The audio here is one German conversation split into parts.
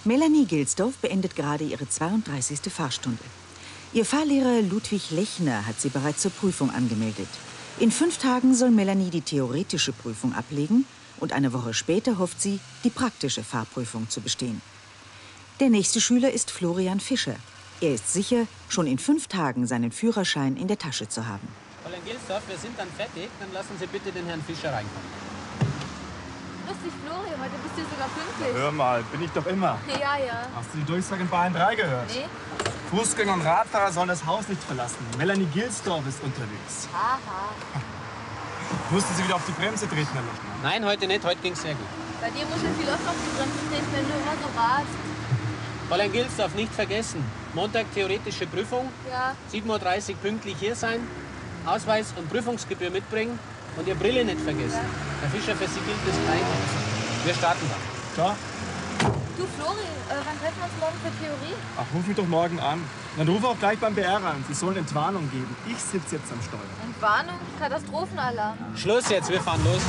Melanie Gilsdorf beendet gerade ihre 32. Fahrstunde. Ihr Fahrlehrer Ludwig Lechner hat sie bereits zur Prüfung angemeldet. In 5 Tagen soll Melanie die theoretische Prüfung ablegen und eine Woche später hofft sie, die praktische Fahrprüfung zu bestehen. Der nächste Schüler ist Florian Fischer. Er ist sicher, schon in 5 Tagen seinen Führerschein in der Tasche zu haben. Fräulein Gilsdorf, wir sind dann fertig. Dann lassen Sie bitte den Herrn Fischer reinkommen. Lustig, Florian, heute bist du sogar pünktlich. Hör mal, bin ich doch immer. Ja, ja. Hast du die Durchsage in Bayern 3 gehört? Nee? Fußgänger und Radfahrer sollen das Haus nicht verlassen. Melanie Gilsdorf ist unterwegs. Haha. Mussten Sie wieder auf die Bremse treten, Herr Lechner? Nein, heute nicht. Heute ging's sehr gut. Bei dir muss ja viel öfter auf die Bremse treten, wenn du immer so rast. Fräulein Gilsdorf, nicht vergessen. Montag theoretische Prüfung. Ja. 7:30 Uhr pünktlich hier sein. Ausweis und Prüfungsgebühr mitbringen. Und Ihre Brille nicht vergessen. Herr Fischer versiegelt das Kleinhaus. Wir starten dann. Klar? Du, Flori, wann treffen wir uns morgen für Theorie? Ach, ruf mich doch morgen an. Dann ruf auch gleich beim BR an. Sie sollen Entwarnung geben. Ich sitze jetzt am Steuer. Entwarnung? Katastrophenalarm. Schluss jetzt, wir fahren los.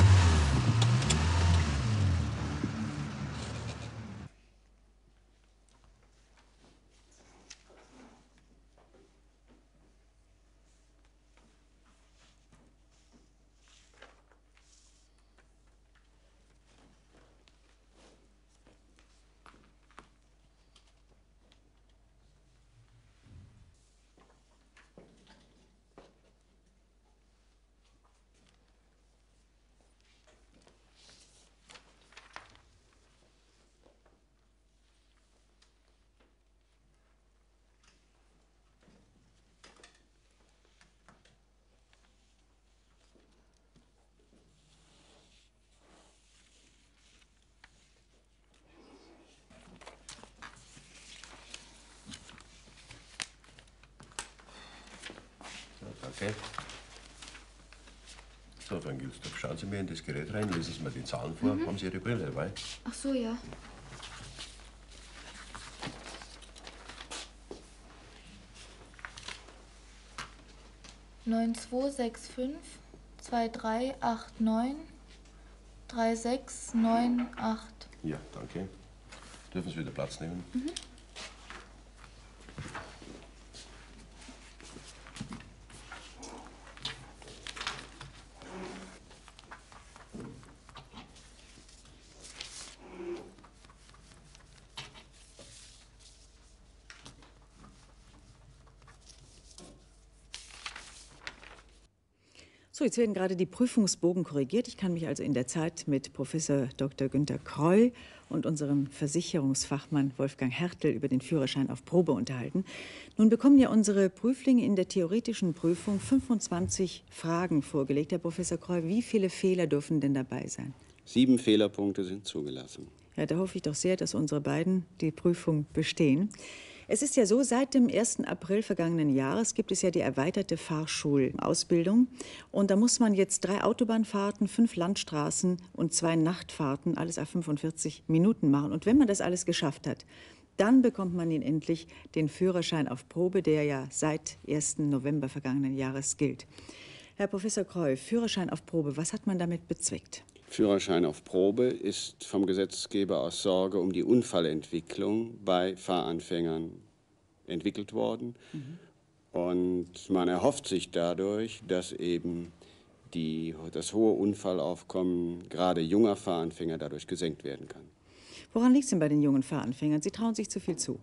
Danke. So, Frau Gilsdorf, schauen Sie mir in das Gerät rein, lesen Sie mir die Zahlen vor. Haben Sie Ihre Brille dabei? Ach so, ja. Neun zwei sechs fünf 2389 3698. Ja, danke. Dürfen Sie wieder Platz nehmen? So, jetzt werden gerade die Prüfungsbogen korrigiert. Ich kann mich also in der Zeit mit Professor Dr. Günter Kreul und unserem Versicherungsfachmann Wolfgang Hertel über den Führerschein auf Probe unterhalten. Nun bekommen ja unsere Prüflinge in der theoretischen Prüfung 25 Fragen vorgelegt. Herr Professor Kreul, wie viele Fehler dürfen denn dabei sein? 7 Fehlerpunkte sind zugelassen. Ja, da hoffe ich doch sehr, dass unsere beiden die Prüfung bestehen. Es ist ja so, seit dem 1. April vergangenen Jahres gibt es ja die erweiterte Fahrschulausbildung. Und da muss man jetzt 3 Autobahnfahrten, 5 Landstraßen und 2 Nachtfahrten, alles auf 45 Minuten machen. Und wenn man das alles geschafft hat, dann bekommt man ihn endlich den Führerschein auf Probe, der ja seit 1. November vergangenen Jahres gilt. Herr Professor Kreul, Führerschein auf Probe, was hat man damit bezweckt? Führerschein auf Probe ist vom Gesetzgeber aus Sorge um die Unfallentwicklung bei Fahranfängern entwickelt worden. Und man erhofft sich dadurch, dass eben das hohe Unfallaufkommen gerade junger Fahranfänger dadurch gesenkt werden kann. Woran liegt es denn bei den jungen Fahranfängern? Sie trauen sich zu viel zu.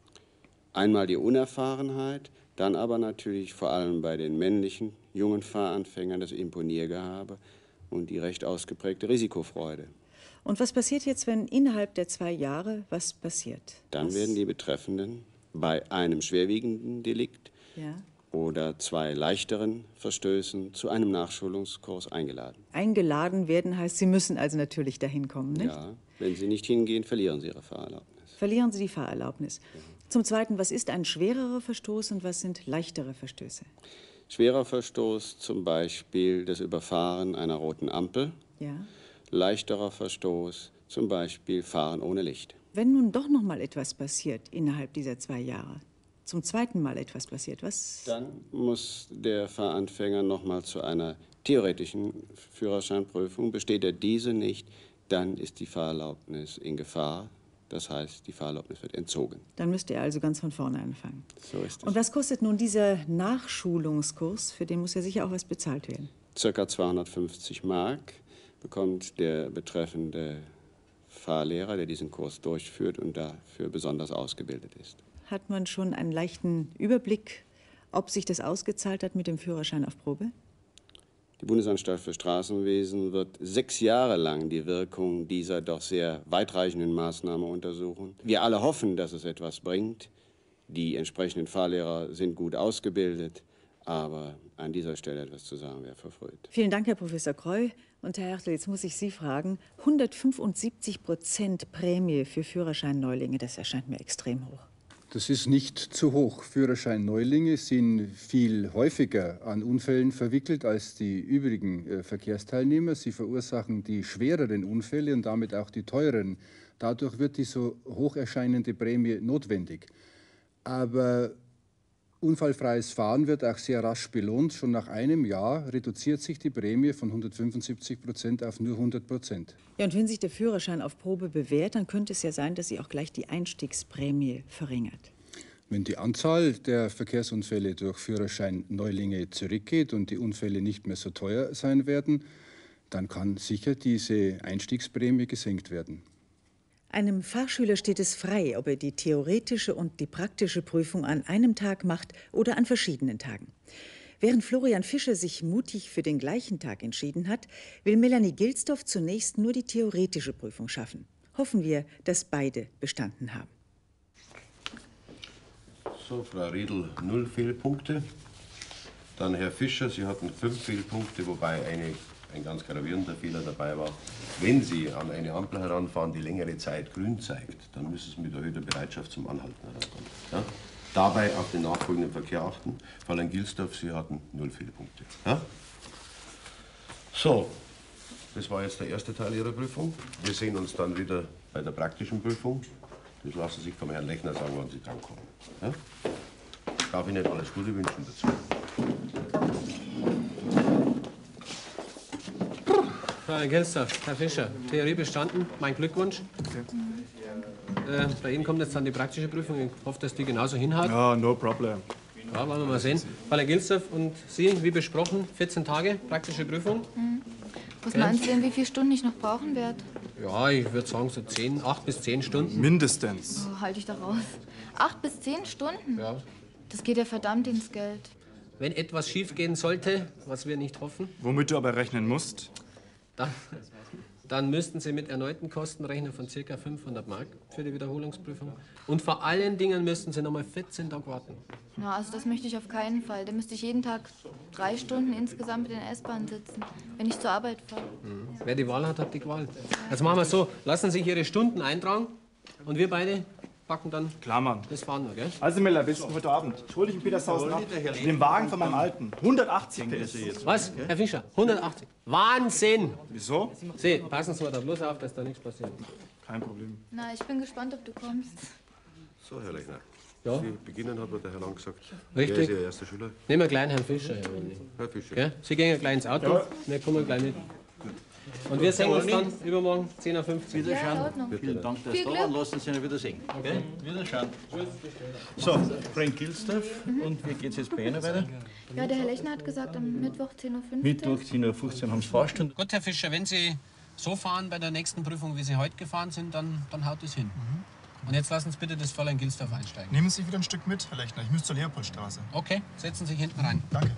Einmal die Unerfahrenheit, dann aber natürlich vor allem bei den männlichen jungen Fahranfängern das Imponiergehabe und die recht ausgeprägte Risikofreude. Und was passiert jetzt, wenn innerhalb der 2 Jahre was passiert? Dann werden die Betreffenden bei einem schwerwiegenden Delikt oder 2 leichteren Verstößen zu einem Nachschulungskurs eingeladen. Eingeladen werden heißt, Sie müssen also natürlich dahin kommen, nicht? Ja, wenn Sie nicht hingehen, verlieren Sie Ihre Fahrerlaubnis. Verlieren Sie die Fahrerlaubnis. Zum Zweiten, was ist ein schwererer Verstoß und was sind leichtere Verstöße? Schwerer Verstoß, zum Beispiel das Überfahren einer roten Ampel. Ja. Leichterer Verstoß, zum Beispiel Fahren ohne Licht. Wenn nun doch noch mal etwas passiert innerhalb dieser 2 Jahre, zum zweiten Mal etwas passiert, was? Dann muss der Fahranfänger noch mal zu einer theoretischen Führerscheinprüfung. Besteht er diese nicht, dann ist die Fahrerlaubnis in Gefahr Das heißt, die Fahrerlaubnis wird entzogen. Dann müsst ihr also ganz von vorne anfangen. So ist es. Und was kostet nun dieser Nachschulungskurs? Für den muss ja sicher auch was bezahlt werden. Circa 250 Mark bekommt der betreffende Fahrlehrer, der diesen Kurs durchführt und dafür besonders ausgebildet ist. Hat man schon einen leichten Überblick, ob sich das ausgezahlt hat mit dem Führerschein auf Probe? Die Bundesanstalt für Straßenwesen wird 6 Jahre lang die Wirkung dieser doch sehr weitreichenden Maßnahme untersuchen. Wir alle hoffen, dass es etwas bringt. Die entsprechenden Fahrlehrer sind gut ausgebildet, aber an dieser Stelle etwas zu sagen wäre verfrüht. Vielen Dank, Herr Professor Kreu. Und Herr Hertel, jetzt muss ich Sie fragen, 175% Prämie für Führerschein-Neulinge, das erscheint mir extrem hoch. Das ist nicht zu hoch. Führerschein-Neulinge sind viel häufiger an Unfällen verwickelt als die übrigen Verkehrsteilnehmer. Sie verursachen die schwereren Unfälle und damit auch die teuren. Dadurch wird die so hoch erscheinende Prämie notwendig. Aber unfallfreies Fahren wird auch sehr rasch belohnt. Schon nach einem Jahr reduziert sich die Prämie von 175% auf nur 100%. Ja, und wenn sich der Führerschein auf Probe bewährt, dann könnte es ja sein, dass sie auch gleich die Einstiegsprämie verringert. Wenn die Anzahl der Verkehrsunfälle durch Führerschein-Neulinge zurückgeht und die Unfälle nicht mehr so teuer sein werden, dann kann sicher diese Einstiegsprämie gesenkt werden. Einem Fahrschüler steht es frei, ob er die theoretische und die praktische Prüfung an einem Tag macht oder an verschiedenen Tagen. Während Florian Fischer sich mutig für den gleichen Tag entschieden hat, will Melanie Gilsdorf zunächst nur die theoretische Prüfung schaffen. Hoffen wir, dass beide bestanden haben. So, Frau Riedl, 0 Fehlpunkte. Dann Herr Fischer, Sie hatten 5 Fehlpunkte, wobei ein ganz gravierender Fehler dabei war. Wenn Sie an eine Ampel heranfahren, die längere Zeit grün zeigt, dann müssen Sie mit erhöhter Bereitschaft zum Anhalten herankommen. Ja? Dabei auf den nachfolgenden Verkehr achten. Fräulein Gilsdorf, Sie hatten 0 Fehlpunkte. Ja? So, das war jetzt der erste Teil Ihrer Prüfung. Wir sehen uns dann wieder bei der praktischen Prüfung. Das lassen Sie sich vom Herrn Lechner sagen, wann Sie drankommen. Ja? Ich darf Ihnen alles Gute wünschen dazu. Frau Gilsdorf, Herr Fischer, Theorie bestanden, mein Glückwunsch. Bei Ihnen kommt jetzt dann die praktische Prüfung. Ich hoffe, dass die genauso hinhaut. Ja, no problem. Ja, wollen wir mal sehen. Frau Gilsdorf und Sie, wie besprochen, 14 Tage praktische Prüfung. Muss man ansehen, wie viele Stunden ich noch brauchen werde. Ja, ich würde sagen so 8 bis 10 Stunden. Mindestens. Oh, halte ich doch raus. 8 bis 10 Stunden? Ja. Das geht ja verdammt ins Geld. Wenn etwas schief gehen sollte, was wir nicht hoffen, Womit du aber rechnen musst. dann müssten Sie mit erneuten Kosten rechnen von ca. 500 Mark für die Wiederholungsprüfung. Und vor allen Dingen müssten Sie noch mal 14 Tage warten. Na, also das möchte ich auf keinen Fall. Da müsste ich jeden Tag 3 Stunden insgesamt mit den S-Bahnen sitzen, wenn ich zur Arbeit fahre. Wer die Wahl hat, hat die Qual. Jetzt machen wir es so, lassen Sie sich Ihre Stunden eintragen und wir beide packen dann Klar, Mann. das Fahren noch, gell? Also, Miller, bis heute Abend. Hol dich in Petershausen ab. Den Wagen von meinem Alten. 180 PS. Was, Herr Fischer? 180. Wahnsinn! Wieso? Sie, passen Sie mal da bloß auf, dass da nichts passiert. Kein Problem. Na, ich bin gespannt, ob du kommst. So, Herr Lechner. Ja. Sie beginnen, hat mir der Herr Lang gesagt. Richtig. Wer ist Ihr erster Schüler? Nehmen wir gleich Herrn Fischer, Herr Wendy. Herr Fischer. Gell? Sie gehen gleich ins Auto, wir kommen gleich mit. Und wir sehen uns dann übermorgen 10:50 Uhr. Ja, in Ordnung. Vielen Dank, dass Viel du da Glück. warst. Lassen Sie uns wiedersehen. Okay? Wiederschauen. So, Frank Gilsdorf. Und wie geht's jetzt bei Ihnen weiter? Ja, der Herr Lechner hat gesagt, am Mittwoch 10:15 Uhr. Mittwoch 10:15 Uhr haben Sie Fahrstunde. Gut, Herr Fischer, wenn Sie so fahren bei der nächsten Prüfung, wie Sie heute gefahren sind, dann haut es hin. Und jetzt lassen Sie bitte das Fräulein Gilsdorf einsteigen. Nehmen Sie wieder ein Stück mit, Herr Lechner. Ich muss zur Leopoldstraße. Okay, setzen Sie sich hinten rein. Danke.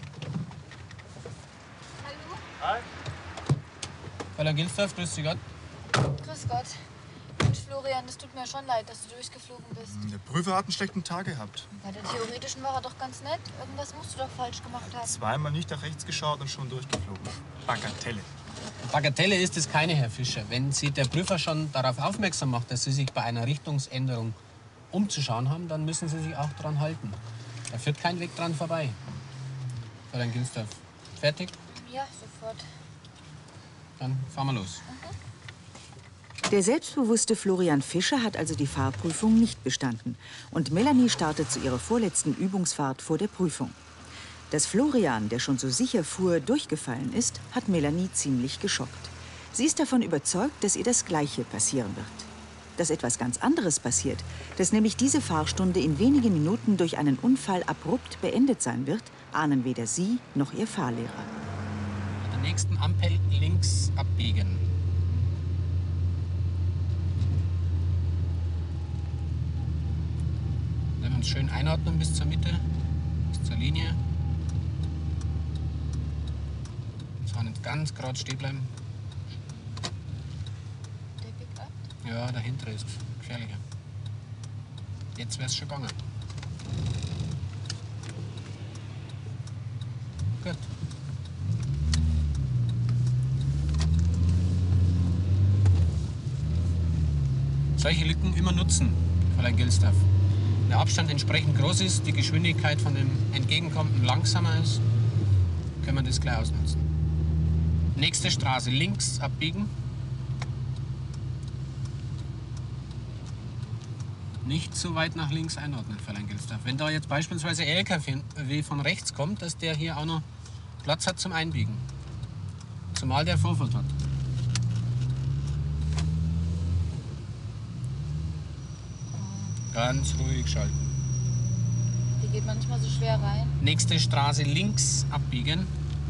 Hallo? Fräulein Gilsdorf, grüß Sie Gott. Grüß Gott. Mensch, Florian, es tut mir schon leid, dass du durchgeflogen bist. Der Prüfer hat einen schlechten Tag gehabt. Bei der theoretischen war er doch ganz nett. Irgendwas musst du doch falsch gemacht haben. Zweimal nicht nach rechts geschaut und schon durchgeflogen. Bagatelle. Bagatelle ist es keine, Herr Fischer. Wenn Sie der Prüfer schon darauf aufmerksam macht, dass Sie sich bei einer Richtungsänderung umzuschauen haben, dann müssen Sie sich auch daran halten. Da führt kein Weg dran vorbei. Fräulein Gilsdorf, fertig? Ja, sofort. Dann fahren wir los. Der selbstbewusste Florian Fischer hat also die Fahrprüfung nicht bestanden. Und Melanie startet zu ihrer vorletzten Übungsfahrt vor der Prüfung. Dass Florian, der schon so sicher fuhr, durchgefallen ist, hat Melanie ziemlich geschockt. Sie ist davon überzeugt, dass ihr das Gleiche passieren wird. Dass etwas ganz anderes passiert, dass nämlich diese Fahrstunde in wenigen Minuten durch einen Unfall abrupt beendet sein wird, ahnen weder Sie noch Ihr Fahrlehrer. An der nächsten Ampel links abbiegen. Wenn wir uns schön einordnen bis zur Mitte, bis zur Linie. Und zwar nicht ganz gerade stehen bleiben. Ja, dahinter ist gefährlicher. Jetzt wäre es schon gegangen. Gut. Solche Lücken immer nutzen, Fräulein Gilsdorf. Wenn der Abstand entsprechend groß ist, die Geschwindigkeit von dem Entgegenkommenden langsamer ist, können wir das gleich ausnutzen. Nächste Straße, links abbiegen. Nicht so weit nach links einordnen, Fräulein Gilsdorf. Wenn da jetzt beispielsweise LKW von rechts kommt, dass der hier auch noch Platz hat zum Einbiegen. Zumal der Vorfahrt hat. Ganz ruhig schalten. Die geht manchmal so schwer rein. Nächste Straße links abbiegen.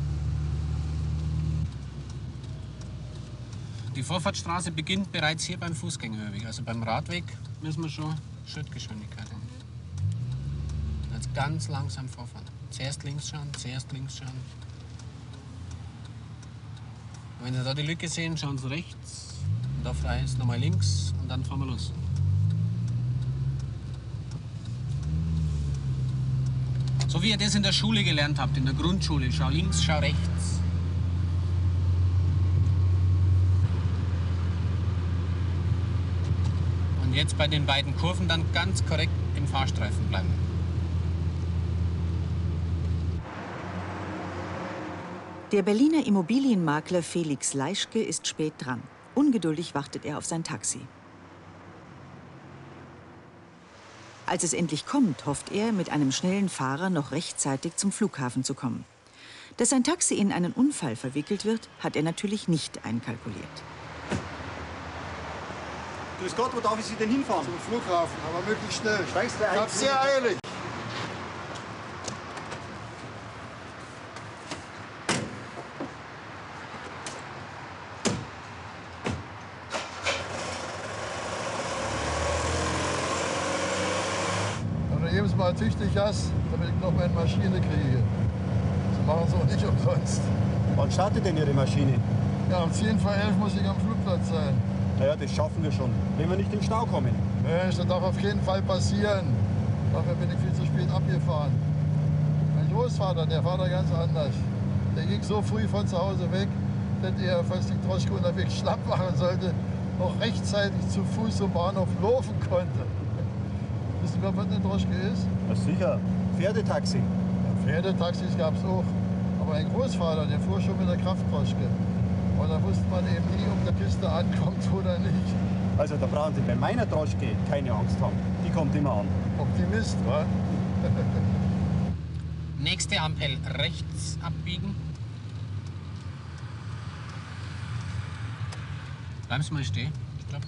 Die Vorfahrtsstraße beginnt bereits hier beim Fußgängerweg. Also beim Radweg müssen wir schon Schrittgeschwindigkeit haben. Jetzt ganz langsam vorfahren. Zuerst links schauen, zuerst links schauen. Und wenn Sie da die Lücke sehen, schauen Sie rechts. Und da frei ist nochmal links und dann fahren wir los. So wie ihr das in der Schule gelernt habt, in der Grundschule. Schau links, schau rechts. Und jetzt bei den beiden Kurven dann ganz korrekt im Fahrstreifen bleiben. Der Berliner Immobilienmakler Felix Leischke ist spät dran. Ungeduldig wartet er auf sein Taxi. Als es endlich kommt, hofft er, mit einem schnellen Fahrer noch rechtzeitig zum Flughafen zu kommen. Dass sein Taxi in einen Unfall verwickelt wird, hat er natürlich nicht einkalkuliert. Grüß Gott, wo darf ich Sie denn hinfahren? Zum Flughafen, aber möglichst schnell. Steigst du ein? Ich hab's sehr eilig. Wenn du jedes Mal tüchtig hast, damit ich noch meine Maschine kriege. Das machen sie auch nicht umsonst. Wann startet denn Ihre Maschine? Ja, um 10 vor 11 muss ich am Flugplatz sein. Naja, das schaffen wir schon, wenn wir nicht in den Stau kommen. Mensch, das darf auf jeden Fall passieren. Dafür bin ich viel zu spät abgefahren. Mein Großvater, der war da ganz anders. Der ging so früh von zu Hause weg, dass er, falls die Droschke unterwegs schlapp machen sollte, noch rechtzeitig zu Fuß zum Bahnhof laufen konnte. Wissen Sie, was eine Droschke ist? Ja, sicher. Pferdetaxi. Ja, Pferdetaxis gab es auch. Aber mein Großvater, der fuhr schon mit der Kraftdroschke. Und da wusste man eben nie, ob der Piste ankommt oder nicht. Also da brauchen Sie bei meiner Droschke keine Angst haben. Die kommt immer an. Optimist, wa? Nächste Ampel rechts abbiegen. Bleiben Sie mal stehen. Stopp.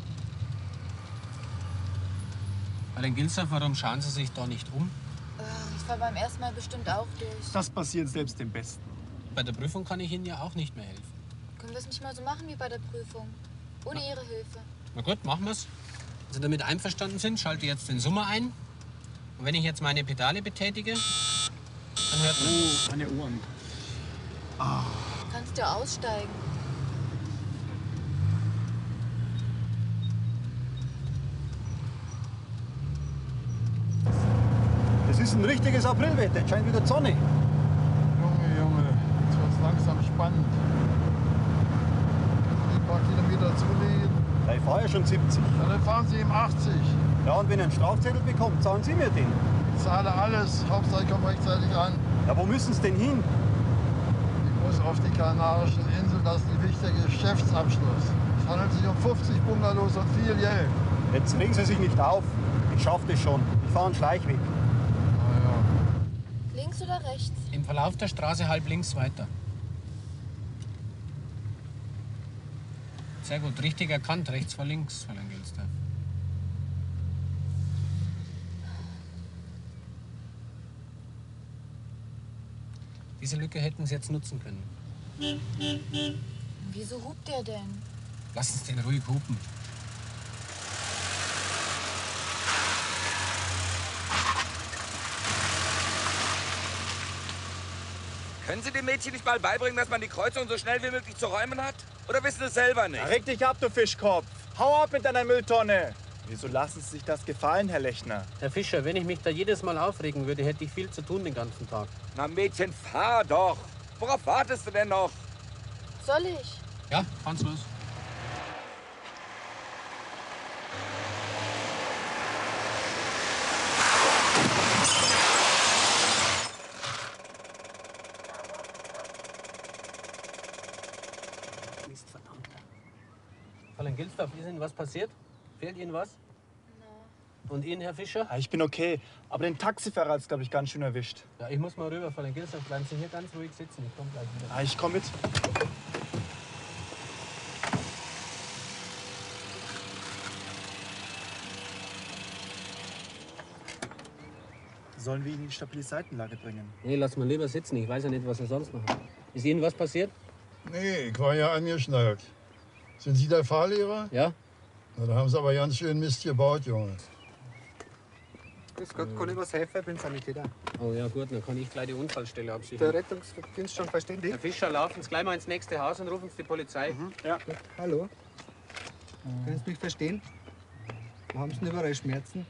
Bei den Gilsdorf, warum schauen Sie sich da nicht um? Ich war beim ersten Mal bestimmt auch durch. Das passiert selbst dem Besten. Bei der Prüfung kann ich Ihnen ja auch nicht mehr helfen. Können wir es nicht mal so machen wie bei der Prüfung? Ohne Ihre Hilfe. Na gut, machen wir's. Wenn Sie damit einverstanden sind, schalte ich jetzt den Summer ein. Und wenn ich jetzt meine Pedale betätige, dann hört man. Oh, meine Ohren. Kannst du aussteigen? Das ist ein richtiges Aprilwetter. Jetzt scheint wieder die Sonne. Junge, jetzt wird's langsam spannend. Ein paar Kilometer zulegen. Ja, ich fahre ja schon 70. Ja, dann fahren Sie ihm 80. Ja, und wenn ihr einen Strafzettel bekommt, zahlen Sie mir den. Ich zahle alles. Hauptsache ich komme rechtzeitig an. Ja, wo müssen Sie denn hin? Ich muss auf die Kanarischen Inseln. Das ist ein wichtiger Geschäftsabschluss. Es handelt sich um 50 Bungalows und viel Geld. Jetzt regen Sie sich nicht auf. Ich schaffe das schon. Ich fahre einen Schleichweg. Links oder rechts? Im Verlauf der Straße halb links weiter. Sehr gut, richtig erkannt, rechts vor links, Fräulein Gilsdorf. Diese Lücke hätten Sie jetzt nutzen können. Wieso hupt der denn? Lassen Sie den ruhig hupen. Können Sie dem Mädchen nicht mal beibringen, dass man die Kreuzung so schnell wie möglich zu räumen hat? Oder wissen Sie es selber nicht? Ja, reg dich ab, du Fischkopf. Hau ab mit deiner Mülltonne. Wieso lassen Sie sich das gefallen, Herr Lechner? Herr Fischer, wenn ich mich da jedes Mal aufregen würde, hätte ich viel zu tun den ganzen Tag. Na Mädchen, fahr doch. Worauf wartest du denn noch? Soll ich? Ja, fahren Sie los. Fräulein Gilsdorf, ist Ihnen was passiert? Fehlt Ihnen was? Und Ihnen, Herr Fischer? Ja, ich bin okay, aber den Taxifahrer hat's, glaube ich, ganz schön erwischt. Ja, ich muss mal rüber, Fräulein Gilsdorf. Bleiben Sie hier ganz ruhig sitzen. Ich komme gleich wieder. Ja, ich komme mit. Sollen wir ihn in die stabile Seitenlage bringen? Nee, lass mal lieber sitzen. Ich weiß ja nicht, was er sonst noch hat. Ist Ihnen was passiert? Nee, ich war ja angeschnallt. Sind Sie der Fahrlehrer? Ja. Na, da haben Sie aber ganz schön Mist gebaut, Junge. Grüß Gott, kann ich was helfen? Ich bin Sanitäter. Oh ja, gut, dann kann ich gleich die Unfallstelle absichern. Der Rettungsdienst schon verständigt? Herr Fischer, laufen Sie gleich mal ins nächste Haus und rufen Sie die Polizei. Ja. Gut. Hallo? Können Sie mich verstehen? Wo haben Sie denn überall Schmerzen?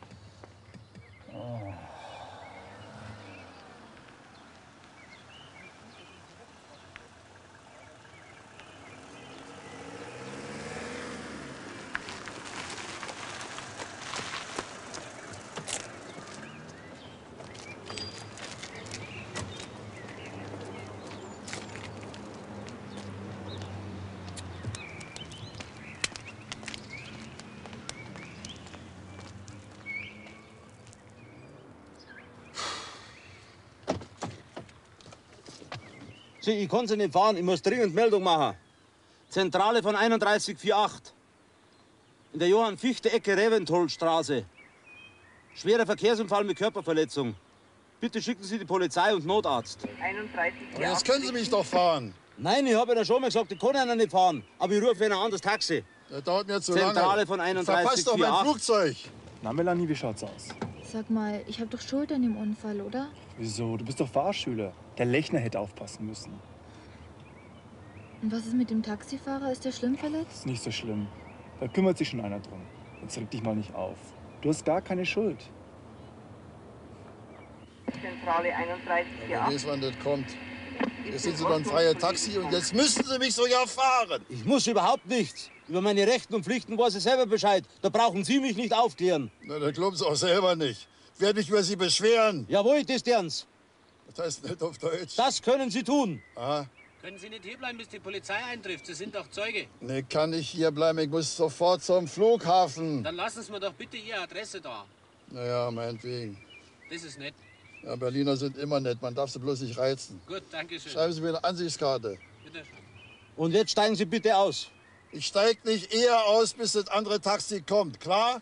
Sie, ich kann Sie nicht fahren, ich muss dringend Meldung machen. Zentrale von 3148. In der Johann-Fichte-Ecke Reventholstraße. Schwerer Verkehrsunfall mit Körperverletzung. Bitte schicken Sie die Polizei und Notarzt. 3148. Jetzt können Sie mich doch fahren. Nein, ich habe Ihnen schon mal gesagt, ich kann Ihnen nicht fahren. Aber ich rufe Ihnen an das Taxi. Das dauert mir zu Zentrale lange. von Verpasst doch mein 3148. Flugzeug. Na, Melanie, wie schaut's aus? Sag mal, ich habe doch Schuld an dem Unfall, oder? Wieso? Du bist doch Fahrschüler. Der Lechner hätte aufpassen müssen. Und was ist mit dem Taxifahrer? Ist der schlimm verletzt? Ist nicht so schlimm. Da kümmert sich schon einer drum. Jetzt reg dich mal nicht auf. Du hast gar keine Schuld. Zentrale Ich weiß, wann das kommt. Jetzt sind Sie doch ein freier Taxi und jetzt müssen Sie mich sogar fahren. Ich muss überhaupt nichts. Über meine Rechten und Pflichten weiß ich selber Bescheid. Da brauchen Sie mich nicht aufklären. Na, das glauben Sie auch selber nicht. Ich werde mich über Sie beschweren. Jawohl, das tun's. Das heißt nicht auf Deutsch. Das können Sie tun. Ah, Können Sie nicht hierbleiben, bis die Polizei eintrifft? Sie sind doch Zeuge. nee, kann nicht hier bleiben. Ich muss sofort zum Flughafen. Dann lassen Sie mir doch bitte Ihre Adresse da. Naja, meinetwegen. Das ist nett. Ja, Berliner sind immer nett. Man darf sie bloß nicht reizen. Gut, danke schön. Schreiben Sie mir eine Ansichtskarte. Bitte schön. Und jetzt steigen Sie bitte aus. Ich steige nicht eher aus, bis das andere Taxi kommt. Klar?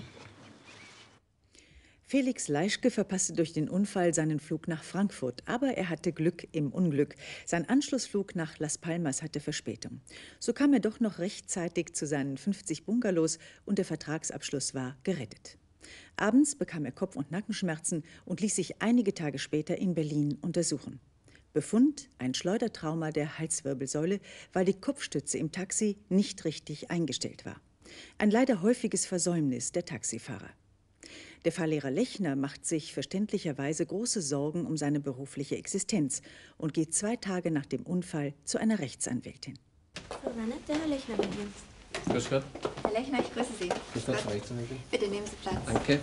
Felix Leischke verpasste durch den Unfall seinen Flug nach Frankfurt, aber er hatte Glück im Unglück. Sein Anschlussflug nach Las Palmas hatte Verspätung. So kam er doch noch rechtzeitig zu seinen 50 Bungalows und der Vertragsabschluss war gerettet. Abends bekam er Kopf- und Nackenschmerzen und ließ sich einige Tage später in Berlin untersuchen. Befund: ein Schleudertrauma der Halswirbelsäule, weil die Kopfstütze im Taxi nicht richtig eingestellt war. Ein leider häufiges Versäumnis der Taxifahrer. Der Fahrlehrer Lechner macht sich verständlicherweise große Sorgen um seine berufliche Existenz und geht 2 Tage nach dem Unfall zu einer Rechtsanwältin. Frau Rannert, der Herr Lechner bei Ihnen. Grüß Gott. Herr Lechner, ich grüße Sie. Grüß Gott, Frau Rechtsanwältin. Bitte nehmen Sie Platz. Danke.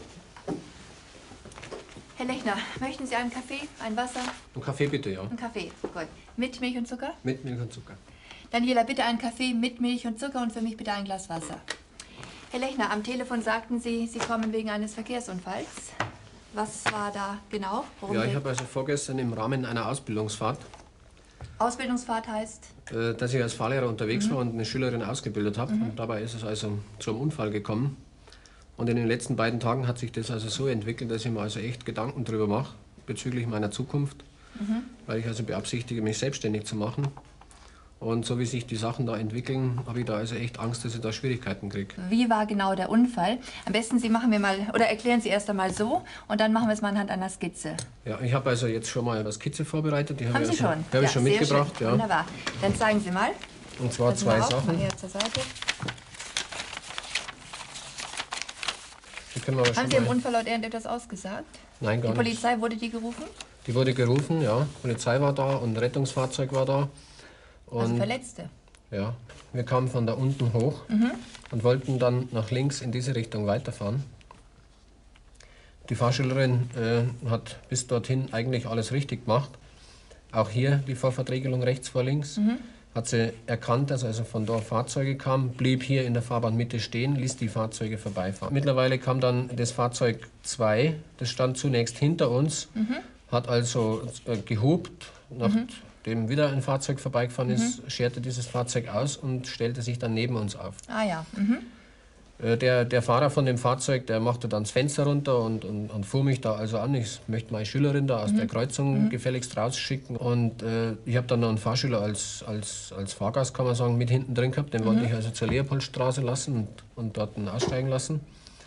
Herr Lechner, möchten Sie einen Kaffee, ein Wasser? Einen Kaffee bitte, ja. Einen Kaffee, gut. Mit Milch und Zucker? Mit Milch und Zucker. Daniela, bitte einen Kaffee mit Milch und Zucker und für mich bitte ein Glas Wasser. Herr Lechner, am Telefon sagten Sie, Sie kommen wegen eines Verkehrsunfalls. Was war da genau? Worum Ja, ich geht- habe also vorgestern im Rahmen einer Ausbildungsfahrt, Ausbildungsfahrt heißt? dass ich als Fahrlehrer unterwegs war und eine Schülerin ausgebildet habe. Und dabei ist es also zum Unfall gekommen. Und in den letzten beiden Tagen hat sich das also so entwickelt, dass ich mir also echt Gedanken drüber mache bezüglich meiner Zukunft. weil ich also beabsichtige, mich selbstständig zu machen. Und so wie sich die Sachen da entwickeln, habe ich da also echt Angst, dass ich da Schwierigkeiten kriege. Wie war genau der Unfall? Am besten Sie machen wir mal, oder erklären Sie erst einmal so und dann machen wir es mal anhand einer Skizze. Ja, ich habe also jetzt schon mal eine Skizze vorbereitet. Die Haben Sie schon? Die habe ich schon mitgebracht. Schön. Ja. Wunderbar. Dann zeigen Sie mal. Und zwar zwei Sachen. Mal her zur Seite. Die können wir aber Haben schon Sie im mal... Unfallort irgendetwas ausgesagt? Nein, gar nicht. Die Polizei, wurde die gerufen? Die wurde gerufen, ja. Polizei war da und Rettungsfahrzeug war da. Und Also Verletzte? Ja, wir kamen von da unten hoch und wollten dann nach links in diese Richtung weiterfahren. Die Fahrschülerin hat bis dorthin eigentlich alles richtig gemacht. Auch hier die Vorfahrtriegelung rechts vor links. Hat sie erkannt, dass also von dort Fahrzeuge kamen, blieb hier in der Fahrbahnmitte stehen, ließ die Fahrzeuge vorbeifahren. Mittlerweile kam dann das Fahrzeug 2, das stand zunächst hinter uns, hat also gehupt, nachdem wieder ein Fahrzeug vorbeigefahren ist, scherte dieses Fahrzeug aus und stellte sich dann neben uns auf. Ah ja. Der Fahrer von dem Fahrzeug, der machte dann das Fenster runter und fuhr mich da also an. Ich möchte meine Schülerin da aus der Kreuzung gefälligst rausschicken. Und ich habe dann noch einen Fahrschüler als Fahrgast, kann man sagen, mit hinten drin gehabt. Den wollte ich also zur Leopoldstraße lassen und dort aussteigen lassen.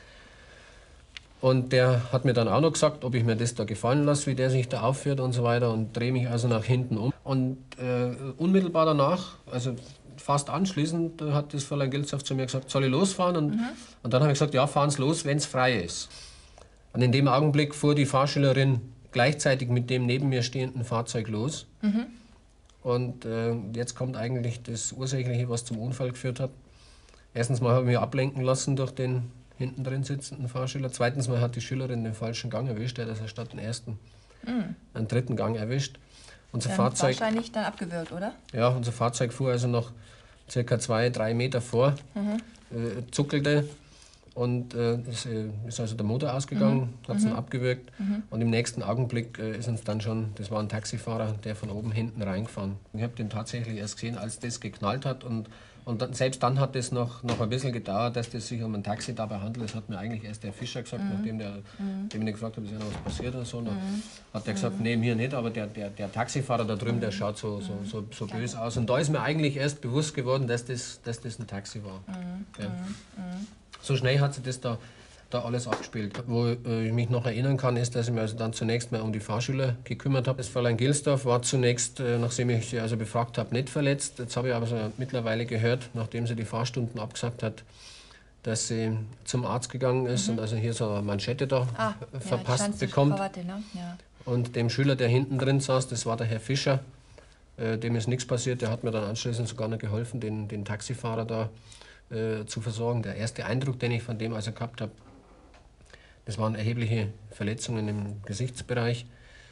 Und der hat mir dann auch noch gesagt, ob ich mir das da gefallen lasse, wie der sich da aufführt und so weiter. Und drehe mich also nach hinten um. Und unmittelbar danach, also fast anschließend, hat das Fräulein Gilsdorf zu mir gesagt, soll ich losfahren? Und dann habe ich gesagt, ja, fahren Sie los, wenn es frei ist. Und in dem Augenblick fuhr die Fahrschülerin gleichzeitig mit dem neben mir stehenden Fahrzeug los. Und jetzt kommt eigentlich das Ursächliche, was zum Unfall geführt hat. Erstens mal habe ich mich ablenken lassen durch den hinten drin sitzenden Fahrschüler. Zweitens mal hat die Schülerin den falschen Gang erwischt. Er hat also statt den ersten einen dritten Gang erwischt. Unser Fahrzeug, wahrscheinlich dann abgewürgt, oder? ja, unser Fahrzeug fuhr also noch ca. 2-3 Meter vor, zuckelte und ist also der Motor ausgegangen, hat es dann abgewürgt und im nächsten Augenblick ist uns dann schon, das war ein Taxifahrer, der von oben hinten reingefahren. Ich habe den tatsächlich erst gesehen, als das geknallt hat und dann, selbst dann hat es noch ein bisschen gedauert, dass das sich um ein Taxi dabei handelt. Das hat mir eigentlich erst der Fischer gesagt, nachdem dem ich gefragt habe, ist ja noch was passiert oder so. Hat der gesagt, nee, mir nicht, aber der Taxifahrer da drüben, der schaut so böse aus. Und da ist mir eigentlich erst bewusst geworden, dass das ein Taxi war. Ja. So schnell hat sich das da alles abgespielt. Wo ich mich noch erinnern kann, ist, dass ich mich also dann zunächst mal um die Fahrschüler gekümmert habe. Das Fräulein Gilsdorf war zunächst, nachdem ich sie also befragt habe, nicht verletzt. Jetzt habe ich aber so mittlerweile gehört, nachdem sie die Fahrstunden abgesagt hat, dass sie zum Arzt gegangen ist und also hier so eine Manschette da verpasst bekommt. Krawatte, ne? Ja. Und dem Schüler, der hinten drin saß, das war der Herr Fischer, dem ist nichts passiert. Der hat mir dann anschließend sogar noch geholfen, den Taxifahrer da zu versorgen. Der erste Eindruck, den ich von dem also gehabt habe, das waren erhebliche Verletzungen im Gesichtsbereich.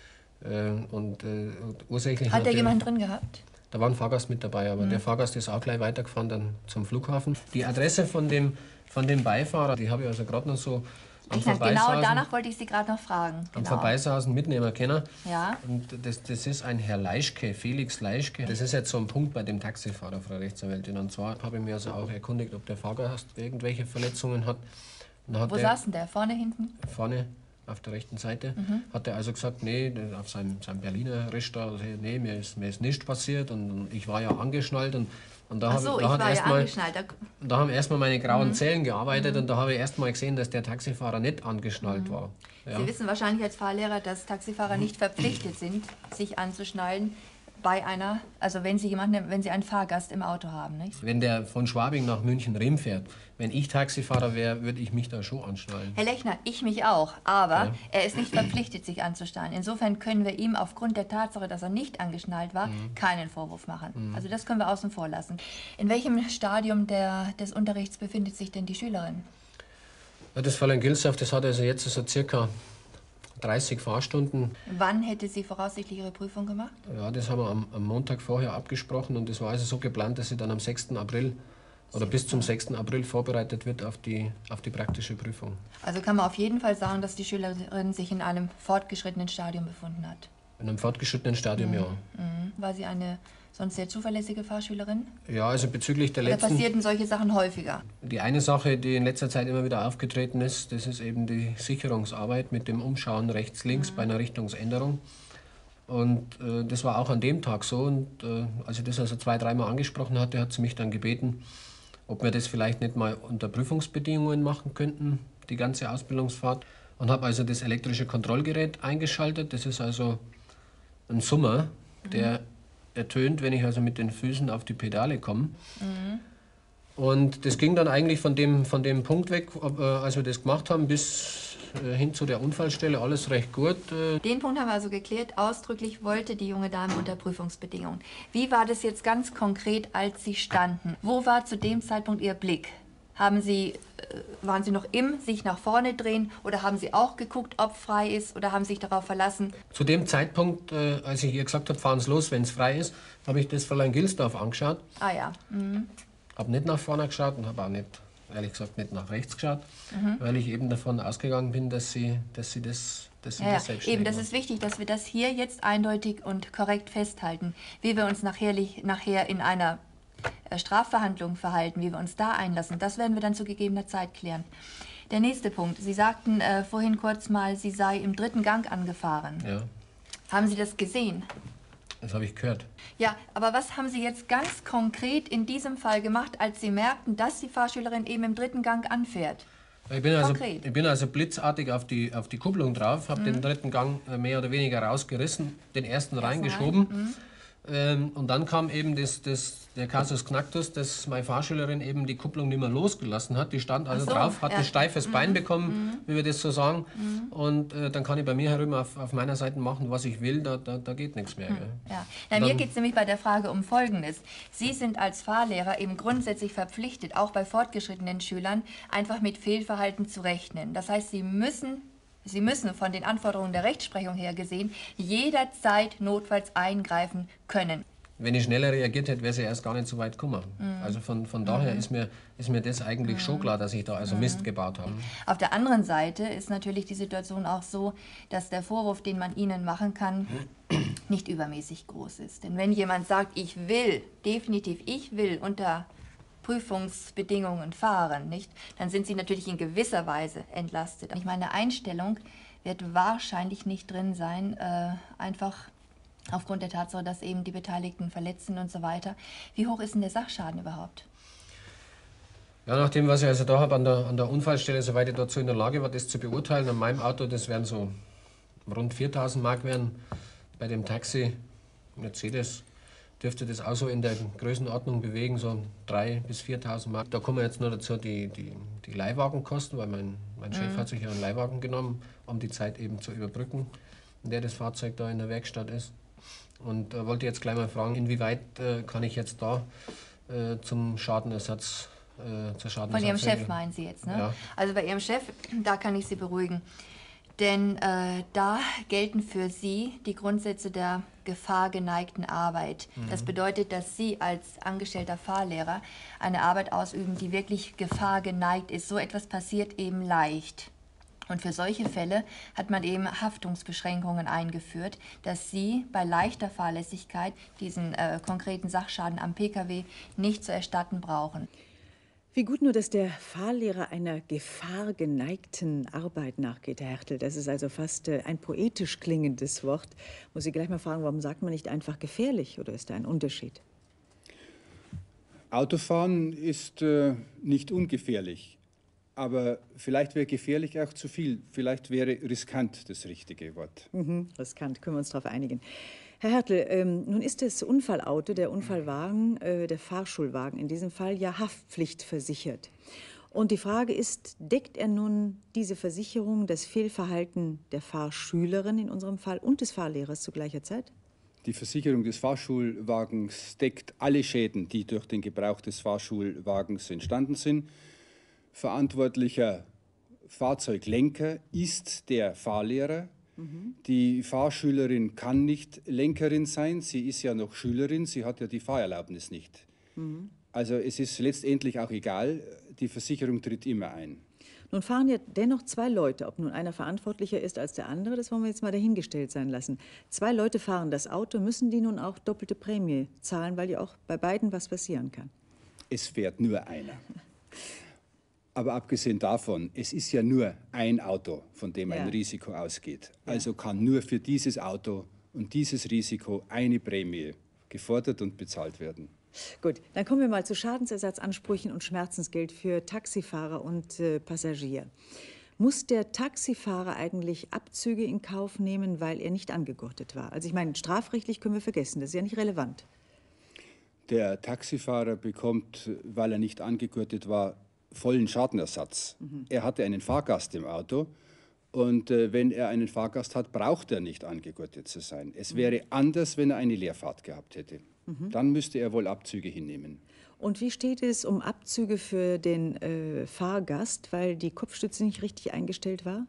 Ursächlich hat er jemanden drin gehabt? Da war ein Fahrgast mit dabei, aber der Fahrgast ist auch gleich weitergefahren dann zum Flughafen. Die Adresse von dem Beifahrer, die habe ich also gerade noch so am Vorbeisausen. Genau danach wollte ich Sie gerade noch fragen. Am Vorbeisausen mitnehmen können. Ja. Und das ist ein Herr Leischke, Felix Leischke. Das ist jetzt so ein Punkt bei dem Taxifahrer, Frau Rechtsanwältin. Und zwar habe ich mir also auch erkundigt, ob der Fahrgast irgendwelche Verletzungen hat. Wo saß denn der? Vorne, hinten? Vorne, auf der rechten Seite. Hat er also gesagt, nee, auf seinem Berliner Risch da, nee, mir ist nichts passiert und ich war ja angeschnallt. Und da haben erstmal meine grauen Zellen gearbeitet und da habe ich erstmal gesehen, dass der Taxifahrer nicht angeschnallt war. Ja. Sie wissen wahrscheinlich als Fahrlehrer, dass Taxifahrer nicht verpflichtet sind, sich anzuschnallen bei also wenn Sie einen Fahrgast im Auto haben, nicht? Wenn der von Schwabing nach München-Rehm fährt, wenn ich Taxifahrer wäre, würde ich mich da schon anschnallen. Herr Lechner, ich mich auch, aber er ist nicht verpflichtet, sich anzuschnallen. Insofern können wir ihm aufgrund der Tatsache, dass er nicht angeschnallt war, keinen Vorwurf machen. Also das können wir außen vor lassen. In welchem Stadium des Unterrichts befindet sich denn die Schülerin? Ja, das Fräulein Gilsdorf, das hat also jetzt so circa 30 Fahrstunden. Wann hätte sie voraussichtlich ihre Prüfung gemacht? Ja, das haben wir am Montag vorher abgesprochen und das war also so geplant, dass sie dann am 6. April oder bis zum 6. April vorbereitet wird auf die praktische Prüfung. Also kann man auf jeden Fall sagen, dass die Schülerin sich in einem fortgeschrittenen Stadium befunden hat? In einem fortgeschrittenen Stadium, ja. War sie eine sonst sehr zuverlässige Fahrschülerin? Ja, also bezüglich der letzten... Oder passierten solche Sachen häufiger? Die eine Sache, die in letzter Zeit immer wieder aufgetreten ist, das ist eben die Sicherungsarbeit mit dem Umschauen rechts-links bei einer Richtungsänderung. Und das war auch an dem Tag so. Und als ich das also 2-, 3-mal angesprochen hatte, hat sie mich dann gebeten, ob wir das vielleicht nicht mal unter Prüfungsbedingungen machen könnten, die ganze Ausbildungsfahrt. Und habe also das elektrische Kontrollgerät eingeschaltet. Das ist also ein Summer, der ertönt, wenn ich also mit den Füßen auf die Pedale komme. Und das ging dann eigentlich von dem Punkt weg, als wir das gemacht haben, bis hin zu der Unfallstelle, alles recht gut. Den Punkt haben wir also geklärt. Ausdrücklich wollte die junge Dame unter Prüfungsbedingungen. Wie war das jetzt ganz konkret, als Sie standen? Wo war zu dem Zeitpunkt Ihr Blick? Waren Sie noch im sich nach vorne drehen oder haben Sie auch geguckt, ob frei ist oder haben Sie sich darauf verlassen? Zu dem Zeitpunkt, als ich ihr gesagt habe, fahren Sie los, wenn es frei ist, habe ich das Fräulein Gilsdorf angeschaut. Ah ja. Habe nicht nach vorne geschaut und habe auch nicht, ehrlich gesagt, nicht nach rechts geschaut, weil ich eben davon ausgegangen bin, dass sie das selbst Eben, das ist wichtig, dass wir das hier jetzt eindeutig und korrekt festhalten. Wie wir uns nachher in einer Strafverhandlung verhalten, wie wir uns da einlassen, das werden wir dann zu gegebener Zeit klären. Der nächste Punkt. Sie sagten vorhin kurz mal, sie sei im 3. Gang angefahren. Ja. Haben Sie das gesehen? Das habe ich gehört. Ja, aber was haben Sie jetzt ganz konkret in diesem Fall gemacht, als Sie merkten, dass die Fahrschülerin eben im 3. Gang anfährt? Ich bin also blitzartig auf die Kupplung drauf, habe den 3. Gang mehr oder weniger rausgerissen, den ersten reingeschoben. Und dann kam eben der Kasus Knacktus, dass meine Fahrschülerin eben die Kupplung nicht mehr losgelassen hat. Die stand also drauf, hat ein steifes Bein bekommen, wie wir das so sagen. Und dann kann ich bei mir herum auf meiner Seite machen, was ich will, da geht nichts mehr. Ja. Na, mir geht es nämlich bei der Frage um Folgendes. Sie sind als Fahrlehrer eben grundsätzlich verpflichtet, auch bei fortgeschrittenen Schülern, einfach mit Fehlverhalten zu rechnen. Das heißt, Sie müssen von den Anforderungen der Rechtsprechung her gesehen jederzeit notfalls eingreifen können. Wenn ich schneller reagiert hätte, wäre sie erst gar nicht so weit gekommen. Also von daher ist mir das eigentlich schon klar, dass ich da also Mist gebaut habe. Auf der anderen Seite ist natürlich die Situation auch so, dass der Vorwurf, den man Ihnen machen kann, nicht übermäßig groß ist. Denn wenn jemand sagt, ich will unter Prüfungsbedingungen fahren, nicht? Dann sind Sie natürlich in gewisser Weise entlastet. Ich meine, Einstellung wird wahrscheinlich nicht drin sein, einfach aufgrund der Tatsache, dass eben die Beteiligten verletzt sind und so weiter. Wie hoch ist denn der Sachschaden überhaupt? Ja, nach dem, was ich also da habe an der Unfallstelle, soweit ich dazu in der Lage war, das zu beurteilen, an meinem Auto, das werden so rund 4.000 Mark werden. Bei dem Taxi, Mercedes, dürfte das auch so in der Größenordnung bewegen, so 3.000 bis 4.000 Mark. Da kommen jetzt nur dazu die Leihwagenkosten, weil mein Chef hat sich ja einen Leihwagen genommen, um die Zeit eben zu überbrücken, in der das Fahrzeug da in der Werkstatt ist. Und wollte jetzt gleich mal fragen, inwieweit kann ich jetzt da zum Schadenersatz, zur Schadenersatz... Von Ihrem Chef meinen Sie jetzt, ne? Ja. Also bei Ihrem Chef, da kann ich Sie beruhigen. Denn da gelten für Sie die Grundsätze der gefahrgeneigten Arbeit. Das bedeutet, dass Sie als angestellter Fahrlehrer eine Arbeit ausüben, die wirklich gefahrgeneigt ist. So etwas passiert eben leicht. Und für solche Fälle hat man eben Haftungsbeschränkungen eingeführt, dass Sie bei leichter Fahrlässigkeit diesen konkreten Sachschaden am Pkw nicht zu erstatten brauchen. Wie gut nur, dass der Fahrlehrer einer gefahrgeneigten Arbeit nachgeht, Herr Hertel. Das ist also fast ein poetisch klingendes Wort. Muss ich gleich mal fragen, warum sagt man nicht einfach gefährlich oder ist da ein Unterschied? Autofahren ist nicht ungefährlich. Aber vielleicht wäre gefährlich auch zu viel. Vielleicht wäre riskant das richtige Wort. Riskant, können wir uns darauf einigen. Herr Hertel, nun ist das Unfallauto, der Unfallwagen, der Fahrschulwagen in diesem Fall ja haftpflichtversichert. Und die Frage ist, deckt er nun diese Versicherung das Fehlverhalten der Fahrschülerin in unserem Fall und des Fahrlehrers zu gleicher Zeit? Die Versicherung des Fahrschulwagens deckt alle Schäden, die durch den Gebrauch des Fahrschulwagens entstanden sind. Verantwortlicher Fahrzeuglenker ist der Fahrlehrer. Die Fahrschülerin kann nicht Lenkerin sein, sie ist ja noch Schülerin, sie hat ja die Fahrerlaubnis nicht. Also es ist letztendlich auch egal, die Versicherung tritt immer ein. Nun fahren ja dennoch 2 Leute, ob nun einer verantwortlicher ist als der andere, das wollen wir jetzt mal dahingestellt sein lassen. 2 Leute fahren das Auto, müssen die nun auch doppelte Prämie zahlen, weil ja auch bei beiden was passieren kann? Es fährt nur einer. Aber abgesehen davon, es ist ja nur ein Auto, von dem ein Risiko ausgeht. Also kann nur für dieses Auto und dieses Risiko eine Prämie gefordert und bezahlt werden. Gut, dann kommen wir mal zu Schadensersatzansprüchen und Schmerzensgeld für Taxifahrer und Passagier. Muss der Taxifahrer eigentlich Abzüge in Kauf nehmen, weil er nicht angegurtet war? Also ich meine, strafrechtlich können wir vergessen, das ist ja nicht relevant. Der Taxifahrer bekommt, weil er nicht angegurtet war, vollen Schadenersatz. Er hatte einen Fahrgast im Auto und wenn er einen Fahrgast hat, braucht er nicht angegurtet zu sein. Es wäre anders, wenn er eine Leerfahrt gehabt hätte. Dann müsste er wohl Abzüge hinnehmen. Und wie steht es um Abzüge für den Fahrgast, weil die Kopfstütze nicht richtig eingestellt war?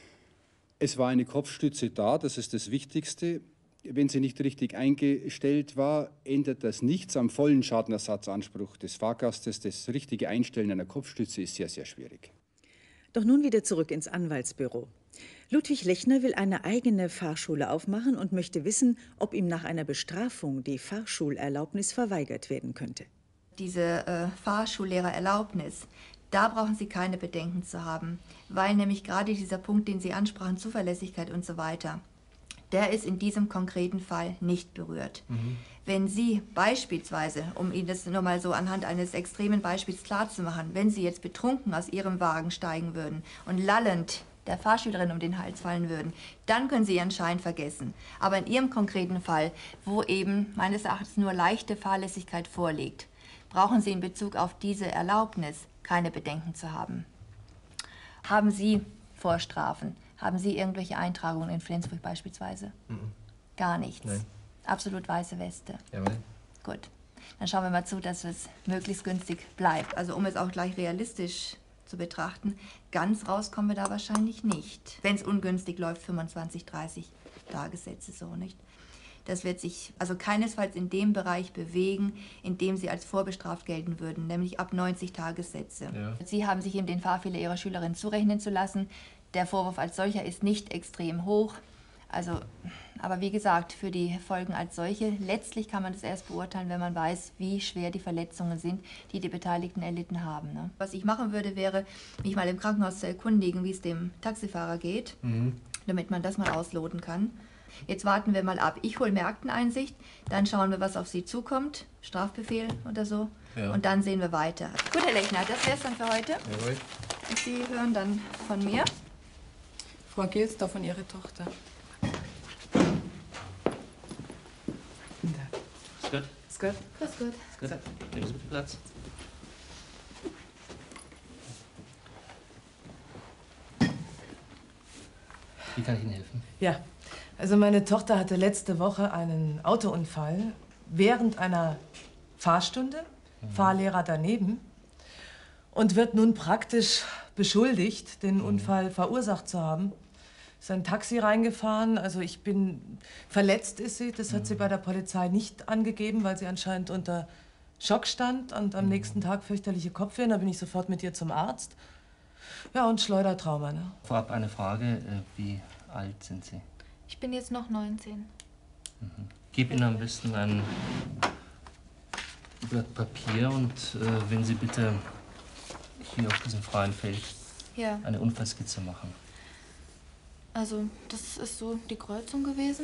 Es war eine Kopfstütze da, das ist das Wichtigste. Wenn sie nicht richtig eingestellt war, ändert das nichts am vollen Schadenersatzanspruch des Fahrgastes. Das richtige Einstellen einer Kopfstütze ist sehr, sehr schwierig. Doch nun wieder zurück ins Anwaltsbüro. Ludwig Lechner will eine eigene Fahrschule aufmachen und möchte wissen, ob ihm nach einer Bestrafung die Fahrschulerlaubnis verweigert werden könnte. Diese Fahrschullehrererlaubnis, da brauchen Sie keine Bedenken zu haben, weil nämlich gerade dieser Punkt, den Sie ansprachen, Zuverlässigkeit und so weiter, der ist in diesem konkreten Fall nicht berührt. Wenn Sie beispielsweise, um Ihnen das nur mal so anhand eines extremen Beispiels klarzumachen, wenn Sie jetzt betrunken aus Ihrem Wagen steigen würden und lallend der Fahrschülerin um den Hals fallen würden, dann können Sie Ihren Schein vergessen. Aber in Ihrem konkreten Fall, wo eben meines Erachtens nur leichte Fahrlässigkeit vorliegt, brauchen Sie in Bezug auf diese Erlaubnis keine Bedenken zu haben. Haben Sie Vorstrafen? Haben Sie irgendwelche Eintragungen in Flensburg beispielsweise? Gar nichts. Nein. Absolut weiße Weste. Jawohl. Gut. Dann schauen wir mal zu, dass es möglichst günstig bleibt. Also um es auch gleich realistisch zu betrachten, ganz rauskommen wir da wahrscheinlich nicht. Wenn es ungünstig läuft, 25, 30 Tagessätze so, nicht? Das wird sich also keinesfalls in dem Bereich bewegen, in dem Sie als vorbestraft gelten würden, nämlich ab 90 Tagessätze. Ja. Sie haben sich eben den Fahrfehler Ihrer Schülerin zurechnen zu lassen. Der Vorwurf als solcher ist nicht extrem hoch. Also, aber wie gesagt, für die Folgen als solche, letztlich kann man das erst beurteilen, wenn man weiß, wie schwer die Verletzungen sind, die die Beteiligten erlitten haben. Ne? Was ich machen würde, wäre, mich mal im Krankenhaus zu erkundigen, wie es dem Taxifahrer geht, damit man das mal ausloten kann. Jetzt warten wir mal ab. Ich hole mir Akteneinsicht, dann schauen wir, was auf Sie zukommt, Strafbefehl oder so, ja. Und dann sehen wir weiter. Gut, Herr Lechner, das wäre es dann für heute. Jawohl. Und Sie hören dann von mir. Frau Gilsdorf und Ihre Tochter. Ist gut? Ist gut? Grüß Gott. Ist gut. Nehmen Sie bitte Platz. Wie kann ich Ihnen helfen? Ja, also meine Tochter hatte letzte Woche einen Autounfall während einer Fahrstunde, Fahrlehrer daneben, und wird nun praktisch beschuldigt, den Unfall verursacht zu haben. Ist ein Taxi reingefahren, also ich bin verletzt ist sie, das hat sie bei der Polizei nicht angegeben, weil sie anscheinend unter Schock stand und am nächsten Tag fürchterliche Kopfwehen, da bin ich sofort mit ihr zum Arzt. Ja, und Schleudertrauma, ne? Vorab eine Frage, wie alt sind Sie? Ich bin jetzt noch 19. Gib Ihnen am besten ein Blatt Papier und wenn Sie bitte hier auf diesem freien Feld Ja. eine Unfallskizze machen. Also, das ist so die Kreuzung gewesen.